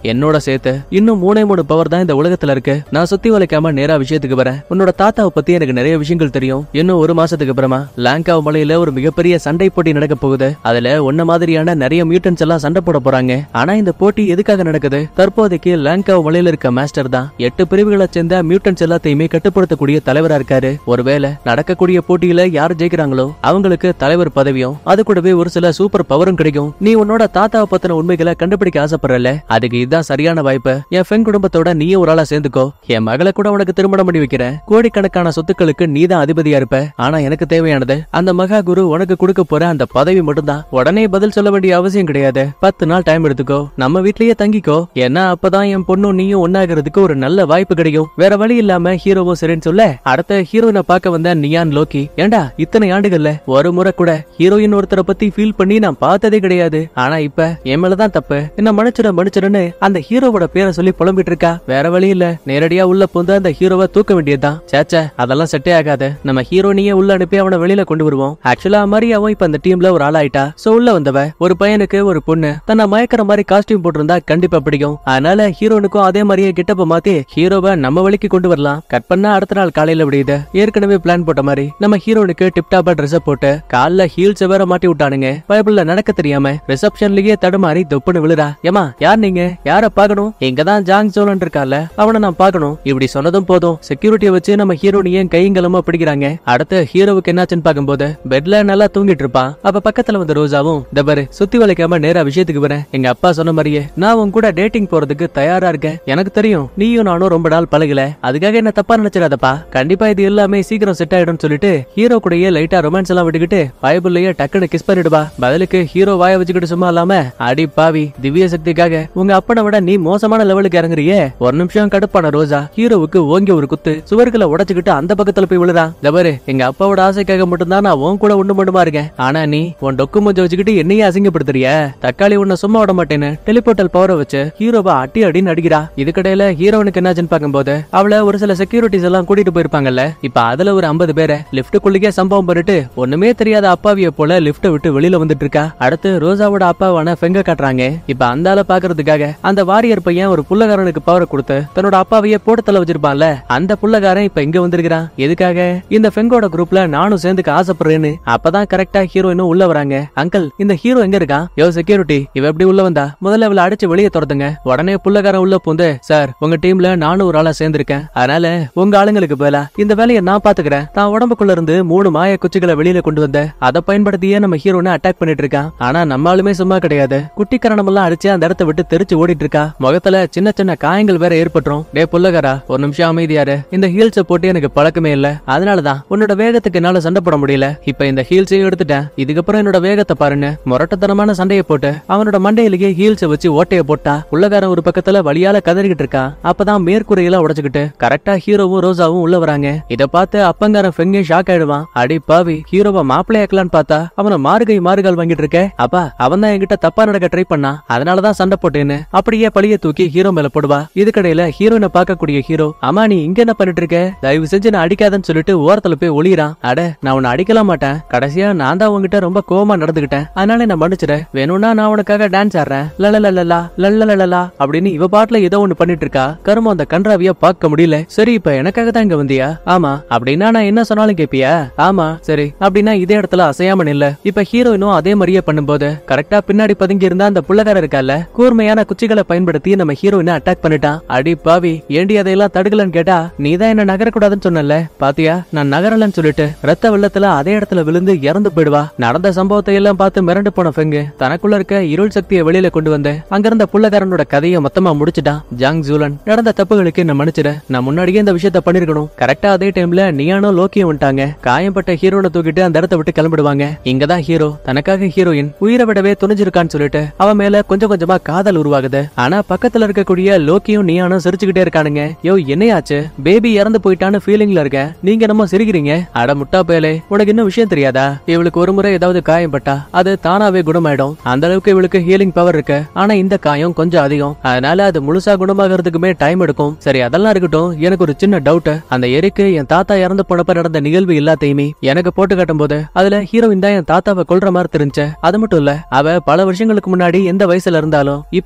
என்னோட சேர்த்து இன்னும் மூணே மூணு பவர் தான் இந்த உலகத்துல இருக்கு. நான் சுத்தி வளைக்காம நேரா விஷயத்துக்கு வரேன். உன்னோட தாத்தாவை பத்தி எனக்கு நிறைய விஷயங்கள் தெரியும். இன்னும் ஒரு மாசத்துக்கு அப்புறமா லாங்காவ் மலையில ஒரு மிகப்பெரிய சண்டை போட்டி நடக்க போகுது. அதுல உன்ன மாதிரியான நிறைய மியூட்டன்ஸ் எல்லாம் சண்டை போட போறாங்க. ஆனா இந்த போட்டி எதுக்காக நடக்குது? தற்போதைக்கு லாங்காவ் மலையில இருக்க மாஸ்டர் தான் எட்டு பிரிவுகளை சேர்ந்த மியூட்டன்ஸ் எல்லாத்தையுமே கட்டுப்படுத்தக்கூடிய தலைவரா இருக்காரு. ஒருவேளை நடக்கக்கூடிய போட்டியில யார் ஜெயிக்கிறாங்களோ அவங்களுக்கு தலைவர் பதவியும் அது கூடவே ஒரு சில சூப்பர் பவரும் கிடைக்கும். நீ உன்னோட தாத்தாவை பத்தின உண்மைகளை கண்டுபிடிக்க ஆசைப்படுறல, அதுக்கு இதுதான் சரியான வாய்ப்பு. என் பெண் குடும்பத்தோட நீயே ஒரு ஆளா சேர்ந்துக்கோ. என் மகளை கூட உனக்கு திருமணம் பண்ணி வைக்கிறேன். கோடிக்கணக்கான சொத்துக்களுக்கு நீதான் அதிபதியா இருப்ப. ஆனா எனக்கு தேவையானது அந்த மகா குரு உனக்கு கொடுக்க போற அந்த பதவி மட்டும்தான். உடனே பதில் சொல்ல வேண்டிய அவசியம் கிடையாது. பத்து நாள் டைம் எடுத்துக்கோ. நம்ம வீட்லயே தங்கிக்கோ. ஏன்னா அப்பதான் என் பொண்ணும் நீயும் ஒன்னாகிறதுக்கு ஒரு நல்ல வாய்ப்பு கிடைக்கும். வேற வழி இல்லாம ஹீரோவும் சரின்னு சொல்ல அடுத்த ஹீரோயினை பார்க்க வந்த நியான் லோக்கி. ஏண்டா இத்தனை ஆண்டுகள்ல ஒரு முறை கூட ஹீரோயின் ஒருத்தரை பத்தி ஃபீல் பண்ணி நான் பார்த்ததே கிடையாது. ஆனா இப்ப என் மேலதான் தப்பு, என்ன மன்னிச்சிட மன்னிச்சிடன்னு அந்த ஹீரோவோட பேரை சொல்லி புலம்பிட்டு இருக்கா. வேற வழி இல்ல, நேரடியா உள்ள போந்து அந்த ஹீரோவை தூக்க வேண்டியதுதான். சேச்சா அதெல்லாம் செட்டே ஆகாது. நம்ம ஹீரோனியே உள்ள அனுப்பி அவனை வெளியில கொண்டு வருவோம். ஆக்சுவலா மரியாவும் இப்ப அந்த டீம்ல ஒரு ஆள் ஆயிட்டா. சோ உள்ள வந்தவ ஒரு பையனுக்கு ஒரு பொண்ணு தன்னை மயக்கிற மாதிரி காஸ்டியூம் போட்டிருந்தா கண்டிப்பா பிடிக்கும். அதனால ஹீரோனுக்கும் அதே மாதிரியே கிட்டப்ப மாத்தி ஹீரோவை நம்ம வழிக்கு கொண்டு வரலாம். கட் பண்ணா அடுத்த நாள் காலையில விடியுது. ஏற்கனவே பிளான் போட்ட மாதிரி நம்ம ஹீரோனுக்கு டிப்டாப்பா ட்ரெஸ் போட்டு கால்ல ஹீல்ஸ் வேற மாட்டி விட்டானுங்க. பைபிள்ல நடக்க தெரியாம ரிசப்ஷன்லயே தடுமாறி தொப்புன்னு விழுறா. ஏமா யார் நீங்க? யார பாக்கணும்? இங்கதான் ஜாங் ஜோலன் இருக்கால, அவனை நான் பாக்கணும். இப்படி சொன்னதும் போதும் செக்யூரிட்டியை வச்சு நம்ம ஹீரோனியே கையங்கலமா பிடிக்கிறாங்க. அடுத்து ஹீரோவுக்கு என்னாச்சுன்னு பாக்கும்போது பெட்ல நல்லா தூங்கிட்டு இருப்பான். அப்ப பக்கத்துல வந்த ரோஜாவும் தபரு சுத்தி வளைக்காம நேரா விஷயத்துக்கு வரேன். எங்க அப்பா சொன்ன மாதிரியே நான் உன் கூட டேட்டிங் போறதுக்கு தயாரா இருக்கேன். எனக்கு தெரியும் நீயும் நானும் ரொம்ப நாள் பழகல, அதுக்காக என்ன தப்பா நினைச்சிடாதப்பா. கண்டிப்பா இது எல்லாமே சீக்கிரம் செட் ஆயிடும் சொல்லிட்டு ஹீரோ கூடயே லைட்டா ரொமான்ஸ் எல்லாம் விட்டுக்கிட்டு பைபிள்லயே டக்குன்னு கிஸ் பண்ணிடுவா. பதிலுக்கு ஹீரோ வாய வச்சுக்கிட்டு சும்மா இல்லாம அடி பாவி, திவ்ய சக்திக்காக உங்க அப்பனை விட நீ மோசமான லெவலுக்கு இறங்குறியே. ஒரு நிமிஷம் கடுப்பான ரோஜா ஹீரோவுக்கு ஓங்கி ஒரு குத்து சுவர்களை உடைச்சுக்கிட்டு அந்த பக்கத்துல போய் விழுறா. தவறு எங்க அப்பாவோட ஆசைக்காக மட்டும்தான் நான் உன் கூட ஒண்ணு மட்டுமா இருக்கேன். ஆனா நீ உன் டொக்கு மூஞ்ச வச்சுக்கிட்டு என்னையே அசிங்கப்படுத்துறிய. தக்காளி உன்னை சும்மா விட மாட்டேன்னு டெலிபோர்ட்டல் பவரை வச்சு ஹீரோவை அட்டி அடின்னு அடிக்கிறா. இதுக்கடையில ஹீரோனுக்கு என்னாச்சுன்னு பாக்கும்போது அவளை ஒரு சில செக்யூரிட்டிஸ் எல்லாம் கூட்டிட்டு போயிருப்பாங்கல்ல, இப்ப அதுல ஒரு ஐம்பது பேரை லிப்டுக்குள்ளேயே சம்பவம் பண்ணிட்டு ஒண்ணுமே தெரியாத அப்பாவிய போல லிப்ட விட்டு வெளியில வந்துட்டு இருக்கா. அடுத்து ரோஜாவோட அப்பாவான ஃபெங்க காட்டுறாங்க. இப்ப அந்த ஆளை பாக்குறதுக்காக அந்த வாரியர் பையன் ஒரு புள்ளகாரனுக்கு பவரை கொடுத்து தன்னோட அப்பாவையே போட்டு தலை வச்சிருப்பான்ல, அந்த புள்ளகாரன் இப்ப இங்க வந்திருக்கான். எதுக்காக? இந்த ஃபெங்கோட குரூப்ல நானும் சேர்ந்துக்க ஆசைப்படுறேன்னு. அப்பதான் கரெக்டா ஹீரோயினும் உள்ள வராங்க. அங்கிள் இந்த ஹீரோ எங்க இருக்கான்? யோ செக்யூரிட்டி, இவ எப்படி உள்ள வந்தா? முதல்ல அவளை அடிச்சு வெளியே துரத்துங்க. உடனே புள்ளகாரன் உள்ள பூந்து, சார் உங்க டீம்ல நானும் ஒரு ஆளா சேர்ந்திருக்கேன், அதனால உங்க ஆளுங்களுக்கு போல இந்த வேலையை நான் பாத்துக்கிறேன். தான் உடம்புக்குள்ள இருந்து மூணு மாய குச்சிகளை வெளியில கொண்டு வந்த அதை பயன்படுத்தியே நம்ம ஹீரோனை அட்டாக் பண்ணிட்டு இருக்கான். ஆனா நம்ம ஆளுமே சும்மா கிடையாது. குட்டி கரணம் எல்லாம் அடிச்சு அந்த இடத்தை விட்டு தெரிச்சு ஓடிட்டு இருக்கா. முகத்துல சின்ன சின்ன காயங்கள் வேற ஏற்பட்டுரும். டே புள்ளகாரா ஒரு நிமிஷம் அமைதியாரு. இந்த ஹீல்ஸ போட்டு எனக்கு பழக்கமே இல்ல, அதனாலதான் உன்னோட வேகத்துக்கு என்னால சண்டை போட முடியல. இப்ப இந்த ஹீல்ஸையும் எடுத்துட்டேன், இதுக்கப்புறம் என்னோட வேகத்தை பாருன்னு முரட்டத்தனமான சண்டையை போட்டு அவனோட மண்டையிலேயே ஹீல்ஸ வச்சு ஓட்டைய போட்டா. புள்ளகாரன் ஒரு பக்கத்துல வழியால கதறிக்கிட்டு இருக்கான். அப்பதான் மேற்கூரையெல்லாம் உடைச்சுக்கிட்டு கரெக்டா ஹீரோவும் ரோஜாவும் உள்ள வராங்க. இத பார்த்து அப்பங்காரன் ஃபெங்கே ஷாக் ஆயிடுவான். அடி பாவி, ஹீரோவை மாப்பிள்ளையாக்கலான்னு பார்த்தா அவனை மாறுகை மாறுகால் வாங்கிட்டு இருக்க. அப்பா அவன் தான் என்கிட்ட தப்பா நடக்க ட்ரை பண்ணா, அதனாலதான் சண்டை போட்டேன்னு அப்படியே பழிய தூக்கி ஹீரோ மேல போடுவா. இதுக்கடையில ஹீரோனை பார்க்கக்கூடிய ஹீரோ, அம்மா நீ இங்க என்ன பண்ணிட்டு இருக்க? தயவு செஞ்சு நான் அடிக்காதன்னு சொல்லிட்டு ஓரத்துல போய் ஒளிறான். அட நான் உன்னை அடிக்கலாம் மாட்டேன், கடைசியா நான் தான் உங்ககிட்ட ரொம்ப கோவமா நடந்துகிட்டேன், அதனால நான் மன்னிச்சிட. வேணும்னா நான் உனக்காக டான்ஸ் ஆடுறேன், லலலலலா லலலலலா அப்படின்னு இவ பாட்டுல ஏதோ ஒண்ணு பண்ணிட்டு இருக்கா. கரும அந்த கன்றாவிய பார்க்க முடியல. சரி இப்ப எனக்காக தான் இங்க வந்தியா? ஆமா. அப்படின்னா நான் என்ன சொன்னாலும் கேப்பியா? ஆமா. சரி அப்படின்னா இதே இடத்துல அசையாம நில்ல. இப்ப ஹீரோயினும் அதே மாதிரியே பண்ணும்போது கரெக்டா பின்னாடி பதுங்கி இருந்தா அந்த புள்ளகார இருக்கால, கூர்மையான குச்சிகளை பயன்படுத்தி நம்ம ஹீரோயினை அட்டாக் பண்ணிட்டான். அடி பாவி, ஏண்டி அதையெல்லாம் தடுக்கலன்னு கேட்டா நீதான் என்ன நகரக்கூடாதுன்னு சொன்னல, பாத்தியா நான் நகரலன்னு சொல்லிட்டு ரத்த வெள்ளத்துல அதே இடத்துல விழுந்து இறந்து போயிடுவா. நடந்த சம்பவத்தை எல்லாம் பார்த்து மிரண்டு போன ஃபெங்கு தனக்குள்ள இருக்க இருள் சக்தியை வெளியில கொண்டு வந்து அங்கிருந்த புள்ளகாரனோட கதையை மொத்தமா முடிச்சுட்டான். ஜாங் ஜூலன் நடந்த தப்புகளுக்கு என்ன மன்னிச்சிட, நான் முன்னாடியே இந்த விஷயத்த பண்ணிருக்கணும். கரெக்டா அதே டைம்ல நியானோ லோக்கியும் வந்துட்டாங்க. காயம்பட்ட ஹீரோனை தூக்கிட்டு அந்த இடத்தை விட்டு கிளம்பிடுவாங்க. இங்கதான் ஹீரோ தனக்காக ஹீரோயின் உயிரை விடவே துணிஞ்சிருக்கான்னு சொல்லிட்டு அவன் மேல கொஞ்சம் கொஞ்சமா காதல் உருவாகுது. ஆனா பக்கத்துல இருக்கக்கூடிய லோக்கியும் நியானும் சிரிச்சுக்கிட்டே இருக்கானுங்க. யோ என்னையாச்சு, பேபி இறந்து போயிட்டான்னு ஃபீலிங்ல இருக்க, நீங்க நம்ம சிரிக்கிறீங்க? அட முட்டா பேலே, உனக்கு இன்னும் விஷயம் தெரியாதா? இவளுக்கு ஒரு முறை ஏதாவது காயம்பட்டா அது தானாவே குணமாயிடும். அந்த அளவுக்கு இவளுக்கு ஹீலிங் பவர் இருக்கு. ஆனா இந்த காயம் கொஞ்சம் அதிகம், அதனால அது முழுசா குணமாகறதுக்குமே டைம் எடுக்கும். சரி அதெல்லாம் இருக்கட்டும், எனக்கு ஒரு சின்ன டவுட். அந்த எரிக்கு என் தாத்தா இறந்து போனப்ப நடந்த நிகழ்வு எல்லாத்தையுமே எனக்கு போட்டு காட்டும் போது அதுல ஹீரோயின் தான் என் தாத்தாவை கொல்ற மாதிரி தெரிஞ்சு. அது மட்டும் இல்ல, அவ பல வருஷங்களுக்கு முன்னாடி எந்த வயசுல இருந்தாலும் இப்பவும் அதே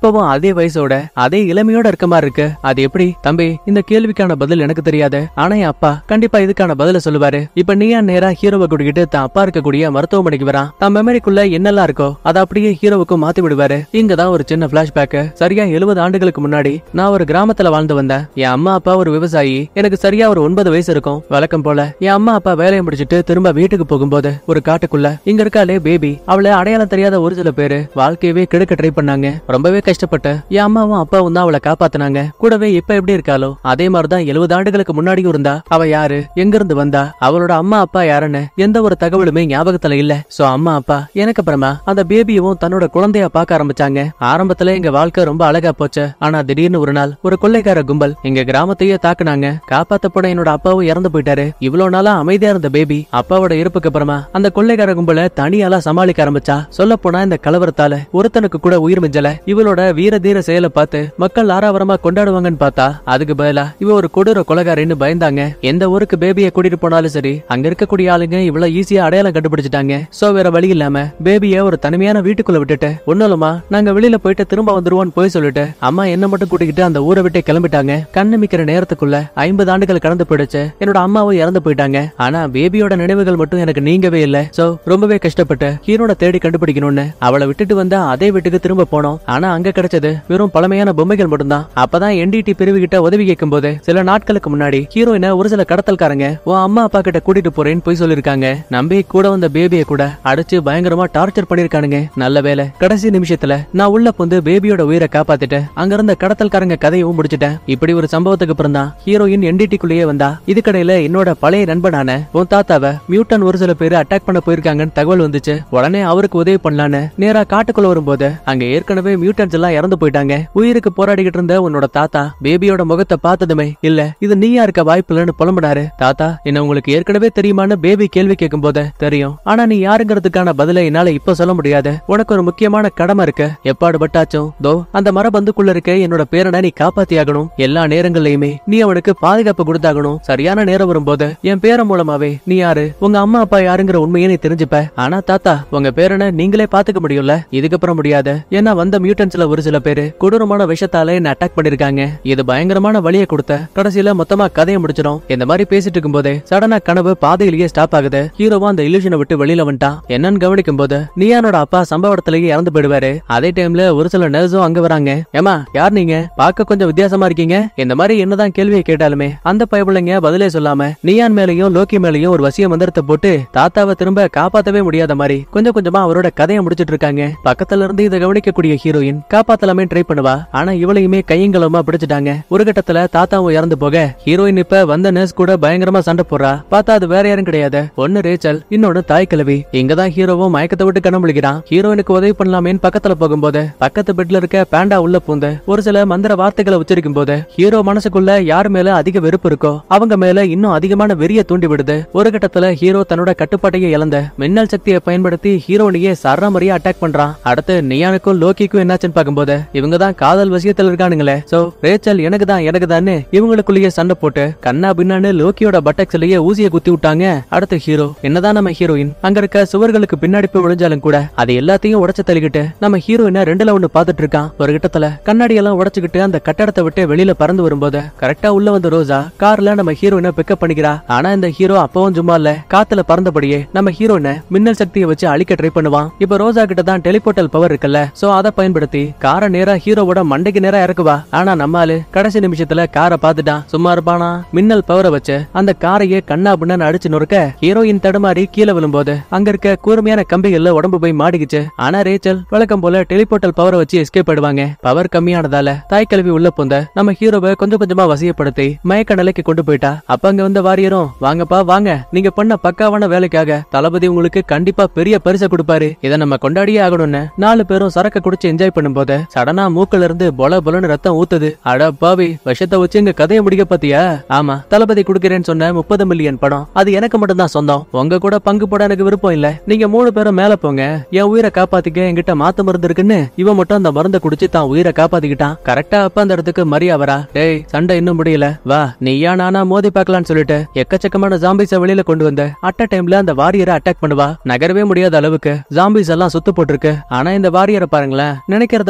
வயசோட அதே இளமையோட இருக்க மாதிரி இருக்கு. அது எப்படி தம்பி? இந்த கேள்விக்கான பதில் எனக்கு தெரியாது. ஆனா என் அப்பா கண்டிப்பா இதுக்கான பதில சொல்லுவாரு. இப்ப நீயா நேரா ஹீரோவை கூட்டிக்கிட்டு தான் அப்பா இருக்கக்கூடிய மருத்துவமனைக்கு வரான். தான் மெமரிக்குள்ள என்னெல்லாம் இருக்கோ அதை அப்படியே ஹீரோவுக்கும் மாத்தி விடுவாரு. இங்கதான் ஒரு சின்ன பிளாஷ்பேக். சரியா எழுபது ஆண்டுகளுக்கு முன்னாடி நான் ஒரு கிராமத்துல வாழ்ந்து வந்தேன். என் அம்மா அப்பா ஒரு விவசாயி. எனக்கு சரியா ஒரு ஒன்பது வயசு இருக்கும். வழக்கம் போல என் அம்மா அப்பா வேலையை முடிச்சிட்டு திரும்ப வீட்டுக்கு போகும்போது ஒரு காட்டுக்குள்ள இங்க இருக்காளே பேபி, அவளை அடையாளம் தெரியாத ஒரு சில பேரு வாழ்க்கையவே கெடுக்க ட்ரை பண்ணாங்க. ரொம்பவே கஷ்டப்பட்டு என் அம்மாவும் அப்பாவும் தான் அவளை காப்பாத்தினாங்க. கூடவே இப்ப எப்படி இருக்காளோ அதே மாதிரிதான் எழுபது ஆண்டுகளுக்கு முன்னாடியும் இருந்தா. அவ யாரு, எங்க இருந்து வந்தா, அவளோட அம்மா அப்பா யாருன்னு எந்த ஒரு தகவலுமே ஞாபகத்துல இல்ல. சோ அம்மா அப்பா எனக்கு அப்புறமா அந்த பேபியவும் தன்னோட குழந்தையா பார்க்க ஆரம்பிச்சாங்க. ஆரம்பத்துல எங்க வாழ்க்கை ரொம்ப அழகா போச்சு. ஆனா திடீர்னு ஒரு நாள் ஒரு கொள்ளைக்கார கும்பல் எங்க கிராமத்தையே தாக்குனாங்க. காப்பாத்த போன என்னோட அப்பாவும் இறந்து போயிட்டாரு. இவ்வளவு நாளா அமைதியா இருந்த பேபி அப்பாவோட இருப்புக்கு அப்புறமா அந்த கொள்ளைக்கார கும்பலை தனியால சமாளிக்க ஆரம்பிச்சா. சொல்ல போனா இந்த கலவரத்தால ஒருத்தனுக்கு கூட உயிர் மிஞ்சல. இவளோட வீர தீர செயலை பார்த்து மக்கள் ஆரவாரமா கொண்டாடுவாங்கன்னு பார்த்தா அதுக்கு பதிலா இவ ஒரு கொடூர கொலைகாரின்னு பயந்தாங்க. எந்த ஊருக்கு பேபியை கூட்டிட்டு போனாலும் சரி அங்க இருக்கக்கூடிய ஆளுங்க இவ்வளவு ஈஸியா அடையாளம் கண்டுபிடிச்சிட்டாங்க. சோ வேற வழி இல்லாம பேபிய ஒரு தனிமையான வீட்டுக்குள்ள விட்டுட்டு ஒண்ணுலமா நாங்க வெளியில போயிட்டு திரும்ப வந்துருவோம் போய் சொல்லிட்டு அம்மா என்ன மட்டும் கூட்டிக்கிட்டு அந்த ஊரை விட்டு கிளம்பிட்டாங்க. கண்ணு மிக்கிற நேரத்துக்குள்ள ஐம்பது ஆண்டுகள் கடந்து போயிடுச்சு. என்னோட அம்மாவும் இறந்து போயிட்டாங்க. ஆனா பேபியோட நினைவுகள் மட்டும் எனக்கு நீங்கவே இல்ல. சோ ரொம்பவே கஷ்டப்பட்டு ஹீரோனை தேடி கண்டுபிடிக்கணும்னு அவளை விட்டுட்டு வந்தா அதே வீட்டுக்கு திரும்ப போனோம். ஆனா அங்க கிடைச்சது வெறும் பழமையான பொம்மைகள் மட்டும்தான். அப்பதான் என்டிடி பிரிவு கிட்ட உதவி கேட்கும் போது சில நாட்களுக்கு முன்னாடி ஹீரோயினை ஒரு சில கடத்தல்காரங்க உன் அம்மா அப்பா கிட்ட கூட்டிட்டு போறேன்னு போய் சொல்லிருக்காங்க. நம்பி கூட வந்த பேபியை கூட அடிச்சு பயங்கரமா டார்ச்சர் பண்ணிருக்கானுங்க. நல்ல வேலை கடைசி நிமிஷத்துல நான் உள்ள புந்து பேபியோட உயிரை காப்பாத்திட்டு அங்க இருந்த கடத்தல்காரங்க கதையவும் முடிச்சிட்டேன். இப்படி ஒரு சம்பவத்துக்கு அப்புறம் தான் ஹீரோயின் என்டிடிக்குள்ளேயே வந்தா. இதுக்கடையில என்னோட பழைய நண்பனான உன் தாத்தாவை மியூட்டன் ஒரு சில பேரு அட்டாக் பண்ண போயிருக்காங்கன்னு தகவல் வந்துச்சு. உடனே அவருக்கு உதவி பண்ணலான்னு நேரா காட்டுக்குள்ள வரும்போது அங்க ஏற்கனவே மியூட்டன்ஸ் எல்லாம் இறந்து போயிட்டாங்க. உயிருக்கு போராடிக்கிட்டு இருந்த உன்னோட தாத்தா பேபியோட முகத்தை பார்த்ததுமே இல்ல இது நீயா இருக்க வாய்ப்பு இல்லன்னு புலம்புனாரு. தாத்தா என்ன உங்களுக்கு ஏற்கனவே தெரியுமான்னு பேபி கேள்வி கேட்கும் போது தெரியும். ஆனா நீ யாருங்கிறதுக்கான பதிலை என்னால இப்ப சொல்ல முடியாது. உனக்கு ஒரு முக்கியமான கடமை இருக்கு. எப்பாடு பட்டாச்சும் தோ அந்த மரபந்துக்குள்ள இருக்க என்னோட பேரனை நீ காப்பாத்தி ஆகணும். எல்லா நேரங்கள்லயுமே நீ அவனுக்கு பாதுகாப்பு கொடுத்தாகணும். சரியான நேரம் வரும்போது என் பேர மூலமாவே நீ யாரு, உங்க அம்மா அப்பா யாருங்கிற உண்மையை நீ தெரிஞ்சுப்ப. ஆனா தாத்தா உங்க பேரனை நீங்களே பாத்துக்க முடியும்ல? இதுக்கப்புறம் முடியாது. ஏன்னா வந்த மியூட்டன்ஸ்ல ஒரு சில பேரு கொடூரமான விஷத்தால என்ன அட்டாக் பண்ணிருக்காங்க. இது பயங்கரமான வழியை கொடுத்த கடைசியில மொத்தமா கதையை முடிச்சிடும். இந்த மாதிரி பேசிட்டு இருக்கும் போதே சடனா கனவு பாதையிலேயே ஸ்டாப் ஆகுது. ஹீரோவா அந்த இல்யூஷனை விட்டு வெளியில வந்துட்டான். என்னன்னு கவனிக்கும் போது நியானோட அப்பா சம்பவ இடத்துலயே இறந்து போயிடுவாரு. அதே டைம்ல ஒரு சில நர்ஸும் அங்க வராங்க. ஏமா யார் நீங்க? பார்க்க கொஞ்சம் வித்தியாசமா இருக்கீங்க. இந்த மாதிரி என்னதான் கேள்வியை கேட்டாலுமே அந்த பயபுள்ளைங்க பதிலே சொல்லாம நியான் மேலையும் லோக்கி மேலையும் ஒரு வசிய மந்திரத்தை போட்டு தாத்தாவை திரும்ப காப்பாத்தவே முடியாத மாதிரி கொஞ்சம் கொஞ்சமா அவரோட கதையை முடிச்சிட்டு இருக்காங்க. பக்கத்துல இருந்து இதை கவனிக்கக்கூடிய ஹீரோயின் காப்பாத்தலாமே ட்ரை பண்ணுவா. ஆனா இவளையுமே கையங்களமா பிடிச்சிட்டாங்க. ஒரு கட்டத்துல தாத்தாவும் இறந்து போக ஹீரோயின் இப்ப வந்த நர்ஸ் கூட பயங்கரமா சண்டை போடுறா. பார்த்தா அது வேற யாரும் கிடையாது. ஒன்னு ரேச்சல், இன்னொன்னு தாய் கிழவி. இங்கதான் ஹீரோவும் மயக்கத்தை விட்டு கண்ண முழிக்கிறான். ஹீரோயினுக்கு உதவி பண்ணலாமேன்னு பக்கத்துல போகும்போது பக்கத்து பெட்ல இருக்க பேண்டா உள்ள பூந்து ஒரு சில மந்திர வார்த்தைகளை உச்சரிக்கும் போது ஹீரோ மனசுக்குள்ள யார் மேல அதிக வெறுப்பு இருக்கோ அவங்க மேல இன்னும் அதிகமான வெறிய தூண்டி விடுது. ஒரு கட்டத்துல ஹீரோ தன்னோட கட்டுப்பாட்டையே இழந்த மின்னல் சக்தியை பயன்படுத்தி ஹீரோனியே சரமாரியா அட்டாக் பண்றான். அடுத்து நியானுக்கும் லோக்கிக்கும் என்னாச்சுன்னு பாக்கும்போது இவங்க தான் காதல் வசியத்தில் இருக்கானுங்களே. சோ ரேச்சல் எனக்கு தான் எனக்கு தானே இவங்களுக்குள்ளேயே சண்டை போட்டு கண்ணா பின்னான்னு லோக்கியோட பட்டக்ஸ்லயே ஊசிய குத்தி விட்டாங்க. அடுத்து ஹீரோ என்னதான் நம்ம ஹீரோயின் அங்க இருக்க சுவர்களுக்கு பின்னாடி போய் விழுந்தாலும் கூட அது எல்லாத்தையும் உடைச்சு தள்ளிக்கிட்டு நம்ம ஹீரோயினை ரெண்டுல ஒண்ணு பாத்துட்டு இருக்கான். ஒரு கிட்டத்துல கண்ணாடி எல்லாம் உடைச்சுக்கிட்டு அந்த கட்டடத்தை விட்டு வெளியில பறந்து வரும்போது கரெக்டா உள்ள வந்து ரோசா கார்ல நம்ம ஹீரோயினை பிக்கப் பண்ணிக்கிறா. ஆனா இந்த ஹீரோ அப்பவும் சும்மா இல்ல, காத்துல பறந்தபடியே நம்ம ஹீரோயினை மின்னல் சக்தியை வச்சு அழிக்க ட்ரை பண்ணுவான். இப்ப ரோசா கிட்ட தான் டெலிபோர்ட்டல் பவர் இருக்குல்ல. சோ அதை பயன்படுத்தி காரை நேரா ஹீரோவோட மண்டைக்கு நேரா இறக்குவா. ஆனா நம்மாலு கடைசி நிமிஷத்துல காரை பாத்துட்டான். சும்மா இருப்பானா? மின்னல் பவரை வச்சு அந்த காரையே கண்ணா பின்னு அடிச்சு நொறுக்க ஹீரோயின் தடுமாறி கீழே விழும்போது அங்க இருக்க கூர்மையான கம்பிகள்ல உடம்பு போய் மாடிக்குச்சு. ஆனா ரேச்சல் வழக்கம் போல டெலிபோர்ட்டல் பவரை வச்சு எஸ்கேப் ஆயிடுவாங்க. பவர் கம்மியானதால தாய் கல்வி உள்ள போந்த நம்ம ஹீரோவை கொஞ்சம் கொஞ்சமா வசியப்படுத்தி மயக்க நிலைக்கு கொண்டு போயிட்டா. அப்ப அங்க வந்த வாரியரும் வாங்கப்பா வாங்க, நீங்க பண்ண பக்காவான வேலைக்காக தளபதி உங்களுக்கு கண்டிப்பா பெரிய பரிசை கொடுப்பாரு, இதை நம்ம கொண்டாடியே ஆகணும்னு நாலு பேரும் சரக்கு குடிச்சு என்ஜாய் பண்ணும்போது சடனா மூக்குல இருந்து பொல பொலன்னு ரத்தம் ஊத்துது. அட பாவி, விஷத்தை வச்சு எங்க கதையை முடிக்க பாத்தியா? ஆமா, தளபதி குடுக்கிறேன்னு சொன்ன முப்பது மில்லியன் படம் அது எனக்கு மட்டும் தான் சொந்தம். உங்க கூட பங்கு போட எனக்கு விருப்பம் இல்ல. நீங்க மூணு பேரும் மேல போங்க, என் உயிரை காப்பாத்திக்க என்கிட்ட மாத்து மருந்து இருக்குன்னு இவன் மட்டும் அந்த மருந்தை குடிச்சு தான் உயிரை காப்பாத்திக்கிட்டான். கரெக்டா அப்ப அந்த இடத்துக்கு மரியா வரா. டேய் சண்டை இன்னும் முடியல, வா நீயா நானா மோதி பாக்கலாம்னு சொல்லிட்டு எக்கச்சக்கமான ஜாம்பிஸ வெளியில கொண்டு வந்து அட்ட டைம்ல அந்த வாரியரை அட்டாக் பண்ணுவா. நகரவே முடியாத அளவுக்கு ஜாம்பிஸ் எல்லாம் சுத்து போட்டிருக்கு. ஆனா இந்த வாரியரை பாருங்களேன், நினைக்கிறத விட இவனுக்குள்ள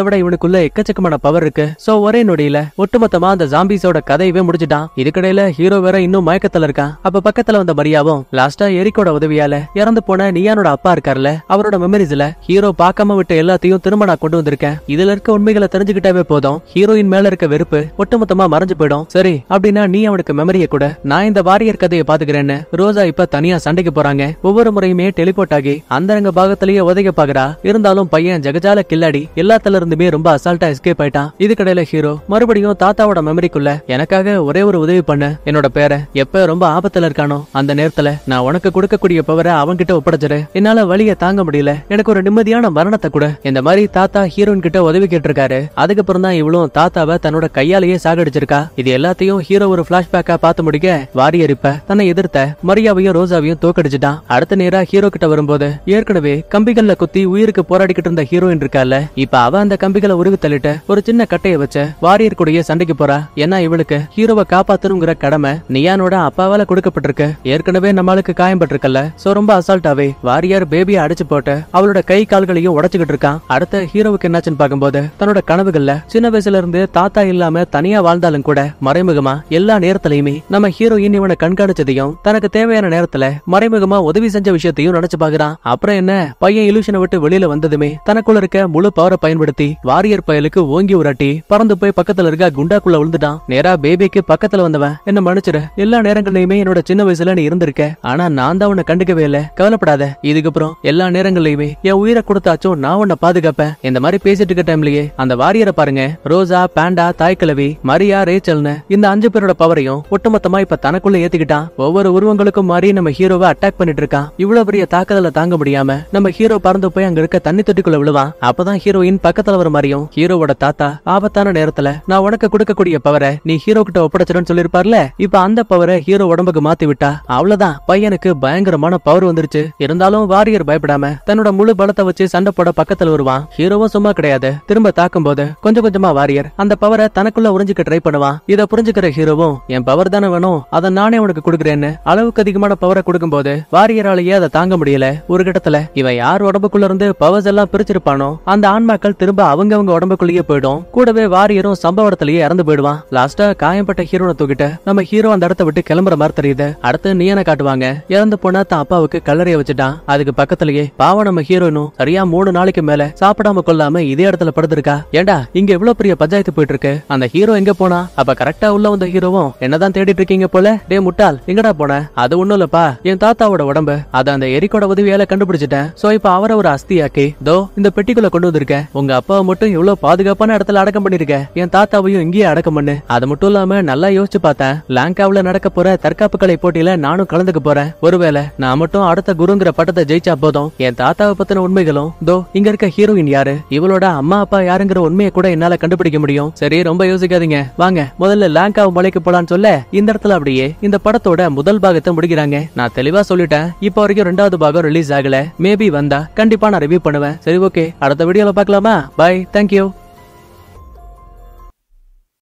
உடம்புக்குள்ள எக்கச்சக்கமான பவர் இருக்கு. சோ ஒரே நொடியில ஒட்டுமொத்தமா அந்த ஜாம்பிஸோட கதையவே முடிச்சிட்டான். இதுக்கிடையில ஹீரோ வேற இன்னும் மயக்கத்துல இருக்கான். அப்ப பக்கத்துல வந்த மரியாவும் லாஸ்டா எரிக்கோட உதவியால இறந்து போன நியானோட அப்பா இருக்காருல, அவரோட மெமரிஸ்ல ஹீரோ பார்க்காம விட்ட எல்லாத்தையும் திரும்ப நான் கொண்டு வந்திருக்கேன். இதுல இருக்க உண்மைகளை தெரிஞ்சுக்கிட்டாவே போதும், ஹீரோயின் மேல இருக்க வெறுப்பு ஒட்டுமொத்தமா மறைஞ்சு போயிடும். சரி அப்படின்னா நீ அவனுக்கு மெமரியை கூட, நான் இந்த வாரியர் கதையை பாத்துக்கிறேன்னு ரோசா இப்ப தனியா சண்டைக்கு போறாங்க. ஒவ்வொரு முறையுமே டெலிபோர்ட் ஆகி அந்தரங்க பாகத்திலேயே உதைக்க பாக்குறா. இருந்தாலும் பையன் ஜெகஜால கில்லாடி எல்லாத்துல இருந்துமே ரொம்ப அசால்ட்டா எஸ்கேப் ஆயிட்டான். இதுக்கடையில ஹீரோ மறுபடியும் தாத்தாவோட மெமரிக்குள்ள எனக்காக ஒரே ஒரு உதவி பண்ண, என்னோட பேரை எப்ப ரொம்ப ஆபத்துல இருக்கானோ அந்த நேரத்துல நான் உனக்கு கொடுக்கக்கூடிய பவரை அவன்கிட்ட ஒப்படைச்சிரு. என்னால வலிய தாங்க முடியல, எனக்கு ஒரு நிம்மதியான மரணத்தை கூட. இந்த மாதிரி தாத்தா ஹீரோயின் கிட்ட உதவி கேட்டிருக்காரு. அதுக்கப்புறம் தான் இவளும் தாத்தாவை தன்னோட கையாலேயே சாகடிச்சிருக்கா. இது எல்லாத்தையும் ஹீரோ ஒரு பிளாஷ்பேக்கா பார்த்து முடிக்க வாரியர் இப்ப தன்னை எதிர்த்த மரியாவையும் ரோசாவையும் தோக்கடிச்சுட்டான். அடுத்த நேரா ஹீரோ கிட்ட வரும்போது ஏற்கனவே கம்பிகள்ல குத்தி உயிருக்கு போராடிக்கிட்டு இருந்த ஹீரோயின் இருக்கால, இப்ப அவ அந்த கம்பிகளை உருவி தள்ளிட்டு ஒரு சின்ன கட்டைய வச்ச வாரியர் கூடயே சண்டைக்கு போறா. ஏன்னா இவளுக்கு ஹீரோவை காப்பாத்தணுங்கிற கடமை நியானோட அப்பாவால கொடுக்கப்பட்டிருக்கு. ஏற்கனவே நம்மளுக்கு காயம்பட்டிருக்கல, சோ ரொம்ப அசால்ட்டாவே வாரியர் பேபியை அடிச்சு போட்டு அவளோட கை கால்களையும் உடைச்சுக்கிட்டு இருக்கான். அடுத்த ஹீரோவுக்கு என்னாச்சுன்னு பாக்கும்போது தன்னோட கனவுகள்ல சின்ன வயசுல இருந்து தாத்தா இல்லாம தனியா வாழ்ந்தாலும் கூட மறைமுகமா எல்லா நேரத்திலயுமே நம்ம ஹீரோயின் இவனை கண்காணிச்சதையும் தனக்கு தேவையான நேரத்துல மறைமுகமா உதவி செஞ்ச விஷயத்தையும் நினைச்சு பாக்குறான். அப்புறம் என்ன, பையன் இலூஷனை விட்டு வெளியில வந்ததுமே தனக்குள்ள இருக்க முழு பவரை பயன்படுத்தி வாரியர் பயலுக்கு ஓங்கி உராட்டி பறந்து போய் பக்கத்துல இருக்க குண்டாக்குள்ள விழுந்துட்டான். நேரா பேபிக்கு பக்கத்துல வந்தவன், என்ன மன்னிச்சிரு, எல்லா நேரங்களையுமே என்னோட சின்ன வயசுல நீ இருந்திருக்க, ஆனா நான் தான் உன்னை கண்டுக்கவே இல்ல, கவலைப்படாத, இதுக்கப்புறம் எல்லா நேரங்களையுமே என் உயிரை கொடுத்தாச்சும் நான் உன்னை பாதுகாப்பேன். இந்த மாதிரி பேசிட்டு இருக்க டைம்லயே அந்த வாரியரை பாருங்க, ரோசா, பாண்டா, தாய்க்கிழவி, மரியா, ரேச்சல்னு இந்த அஞ்சு பேரோட பவரையும் ஒட்டுமொத்தமா இப்ப தனக்குள்ள ஏத்திக்கிட்டான். ஒவ்வொரு உருவங்களுக்கும் மாறி நம்ம ஹீரோவை அட்டாக் பண்ணிட்டு இருக்கான். இவ்வளவு பெரிய தாக்குதல தாங்க முடியாம நம்ம ஹீரோ பறந்து போய் அங்க இருக்க தண்ணி தொட்டிக்குள்ள விழுவான். அப்பதான் ஹீரோயின் பக்கத்துல வர மாதிரியும் ஹீரோவோட தாத்தா ஆபத்தான நேரத்துல நான் உனக்கு கொடுக்கக்கூடிய பவரை நீ ஹீரோ கிட்ட ஒப்படைச்சிடன்னு சொல்லிருப்பார்ல, இப்ப அந்த பவரை ஹீரோ உடம்புக்கு மாத்தி விட்டா. அவ்வளவுதான், பையனுக்கு பயங்கரமான பவர் வந்துருச்சு. இருந்தாலும் வாரியர் பயப்படாம தன்னோட முழு பலத்தை வச்சு சண்டை போட பக்கத்துல வருவான். ஹீரோவும் சும்மா கிடையாது, திரும்ப தாக்கும் போது கொஞ்சம் கொஞ்சமா வாரியர் அந்த பவரை தனக்குள்ள உறிஞ்சிக்க ட்ரை பண்ணுவான். இத புரிஞ்சுக்கிற ஹீரோவும் என் பவர் தானே வேணும், அதை நானே உனக்கு கொடுக்குறேன்னு அளவுக்கு அதிகமான பவரை கொடுக்கும் போது வாரியராலேயே அதை தாங்க முடியல. ஒரு கட்டத்துல இவன் யார் உடம்புக்குள்ள இருந்து பவர்ஸ் எல்லாம் பிரிச்சிருப்பானோ அந்த ஆன்மாக்கள் திரும்ப அவங்க அவங்க உடம்புக்குள்ளேயே போயிடும். கூடவே வாரியரும் சம்பவ இடத்துலயே இறந்து போயிடுவான். லாஸ்டா காயம்பட்ட ஹீரோனை தூக்கிட்டு நம்ம ஹீரோ அந்த இடத்த விட்டு கிளம்புற மாதிரி தெரியுது. அடுத்து நியனை காட்டுவாங்க, இறந்து போனா தான் அப்பாவுக்கு கல்லறைய வச்சுட்டான். அதுக்கு பக்கத்திலேயே பாவம் நம்ம ஹீரோனும் சரியா மூணு நாளைக்கு மேல சாப்பிடாம கொள்ளாம இதே இடத்துல படுத்திருக்கா. ஏண்டா இங்க இவ்வளவு பெரிய பஞ்சாயத்து போயிட்டு இருக்கு, அந்த ஹீரோ எங்க போனா? அப்ப கரெக்டா உள்ள வந்த ஹீரோவும் என்னதான் தேடிட்டு இருக்கீங்க போல, டே முட்டாள் எங்கடா போன? அது ஒண்ணும் இல்லப்பா, என் தாத்தாவோட உடம்பு அத அந்த எரிக்கோட உதவியால கண்டுபிடிச்சிட்டேன். சோ இப்ப அவரை ஒரு அஸ்தியாக்கி தோ இந்த பெட்டிக்குள்ள கொண்டு வந்திருக்கேன். உங்க அப்பாவை மட்டும் இவ்வளவு பாதுகாப்பான இடத்துல அடக்கம் பண்ணிருக்க, என் தாத்தாவையும் இங்கேயே அடக்கம் பண்ணு. அது மட்டும் இல்லாம நல்லா யோசிச்சு பார்த்தேன், லாங்காவுல நடக்க போற தற்காப்பு கலை போட்டியில நானும் கலந்துக்க போறேன். ஒருவேளை நான் மட்டும் அடுத்த குருங்கிற பட்டத்தை ஜெயிச்சா போதும், என் தாத்தாவை பத்தின உண்மைகளும் தோ இங்க இருக்க ஹீரோயின் யாரு, இவளோட அம்மா அப்பா யாருங்கிற உண்மையை கூட என்னால கண்டுபிடிக்க முடியும். சரி ரொம்ப யோசிக்காதீங்க, வாங்க முதல்ல லாங்காவ் மலைக்கு போலான்னு சொல்ல இந்த இடத்துல அப்படியே இந்த படத்தோட முதல் பாகத்தை முடிக்கிறாங்க. நான் தெளிவா சொல்லிட்டேன், இப்ப வரைக்கும் ரெண்டாவது பாகம் ரிலீஸ் ஆகல. மேபி வந்தா கண்டிப்பா நான் ரிவ்யூ பண்ணுவேன். சரி ஓகே, அடுத்த வீடியோல பார்க்கலாமா? Bye, thank you.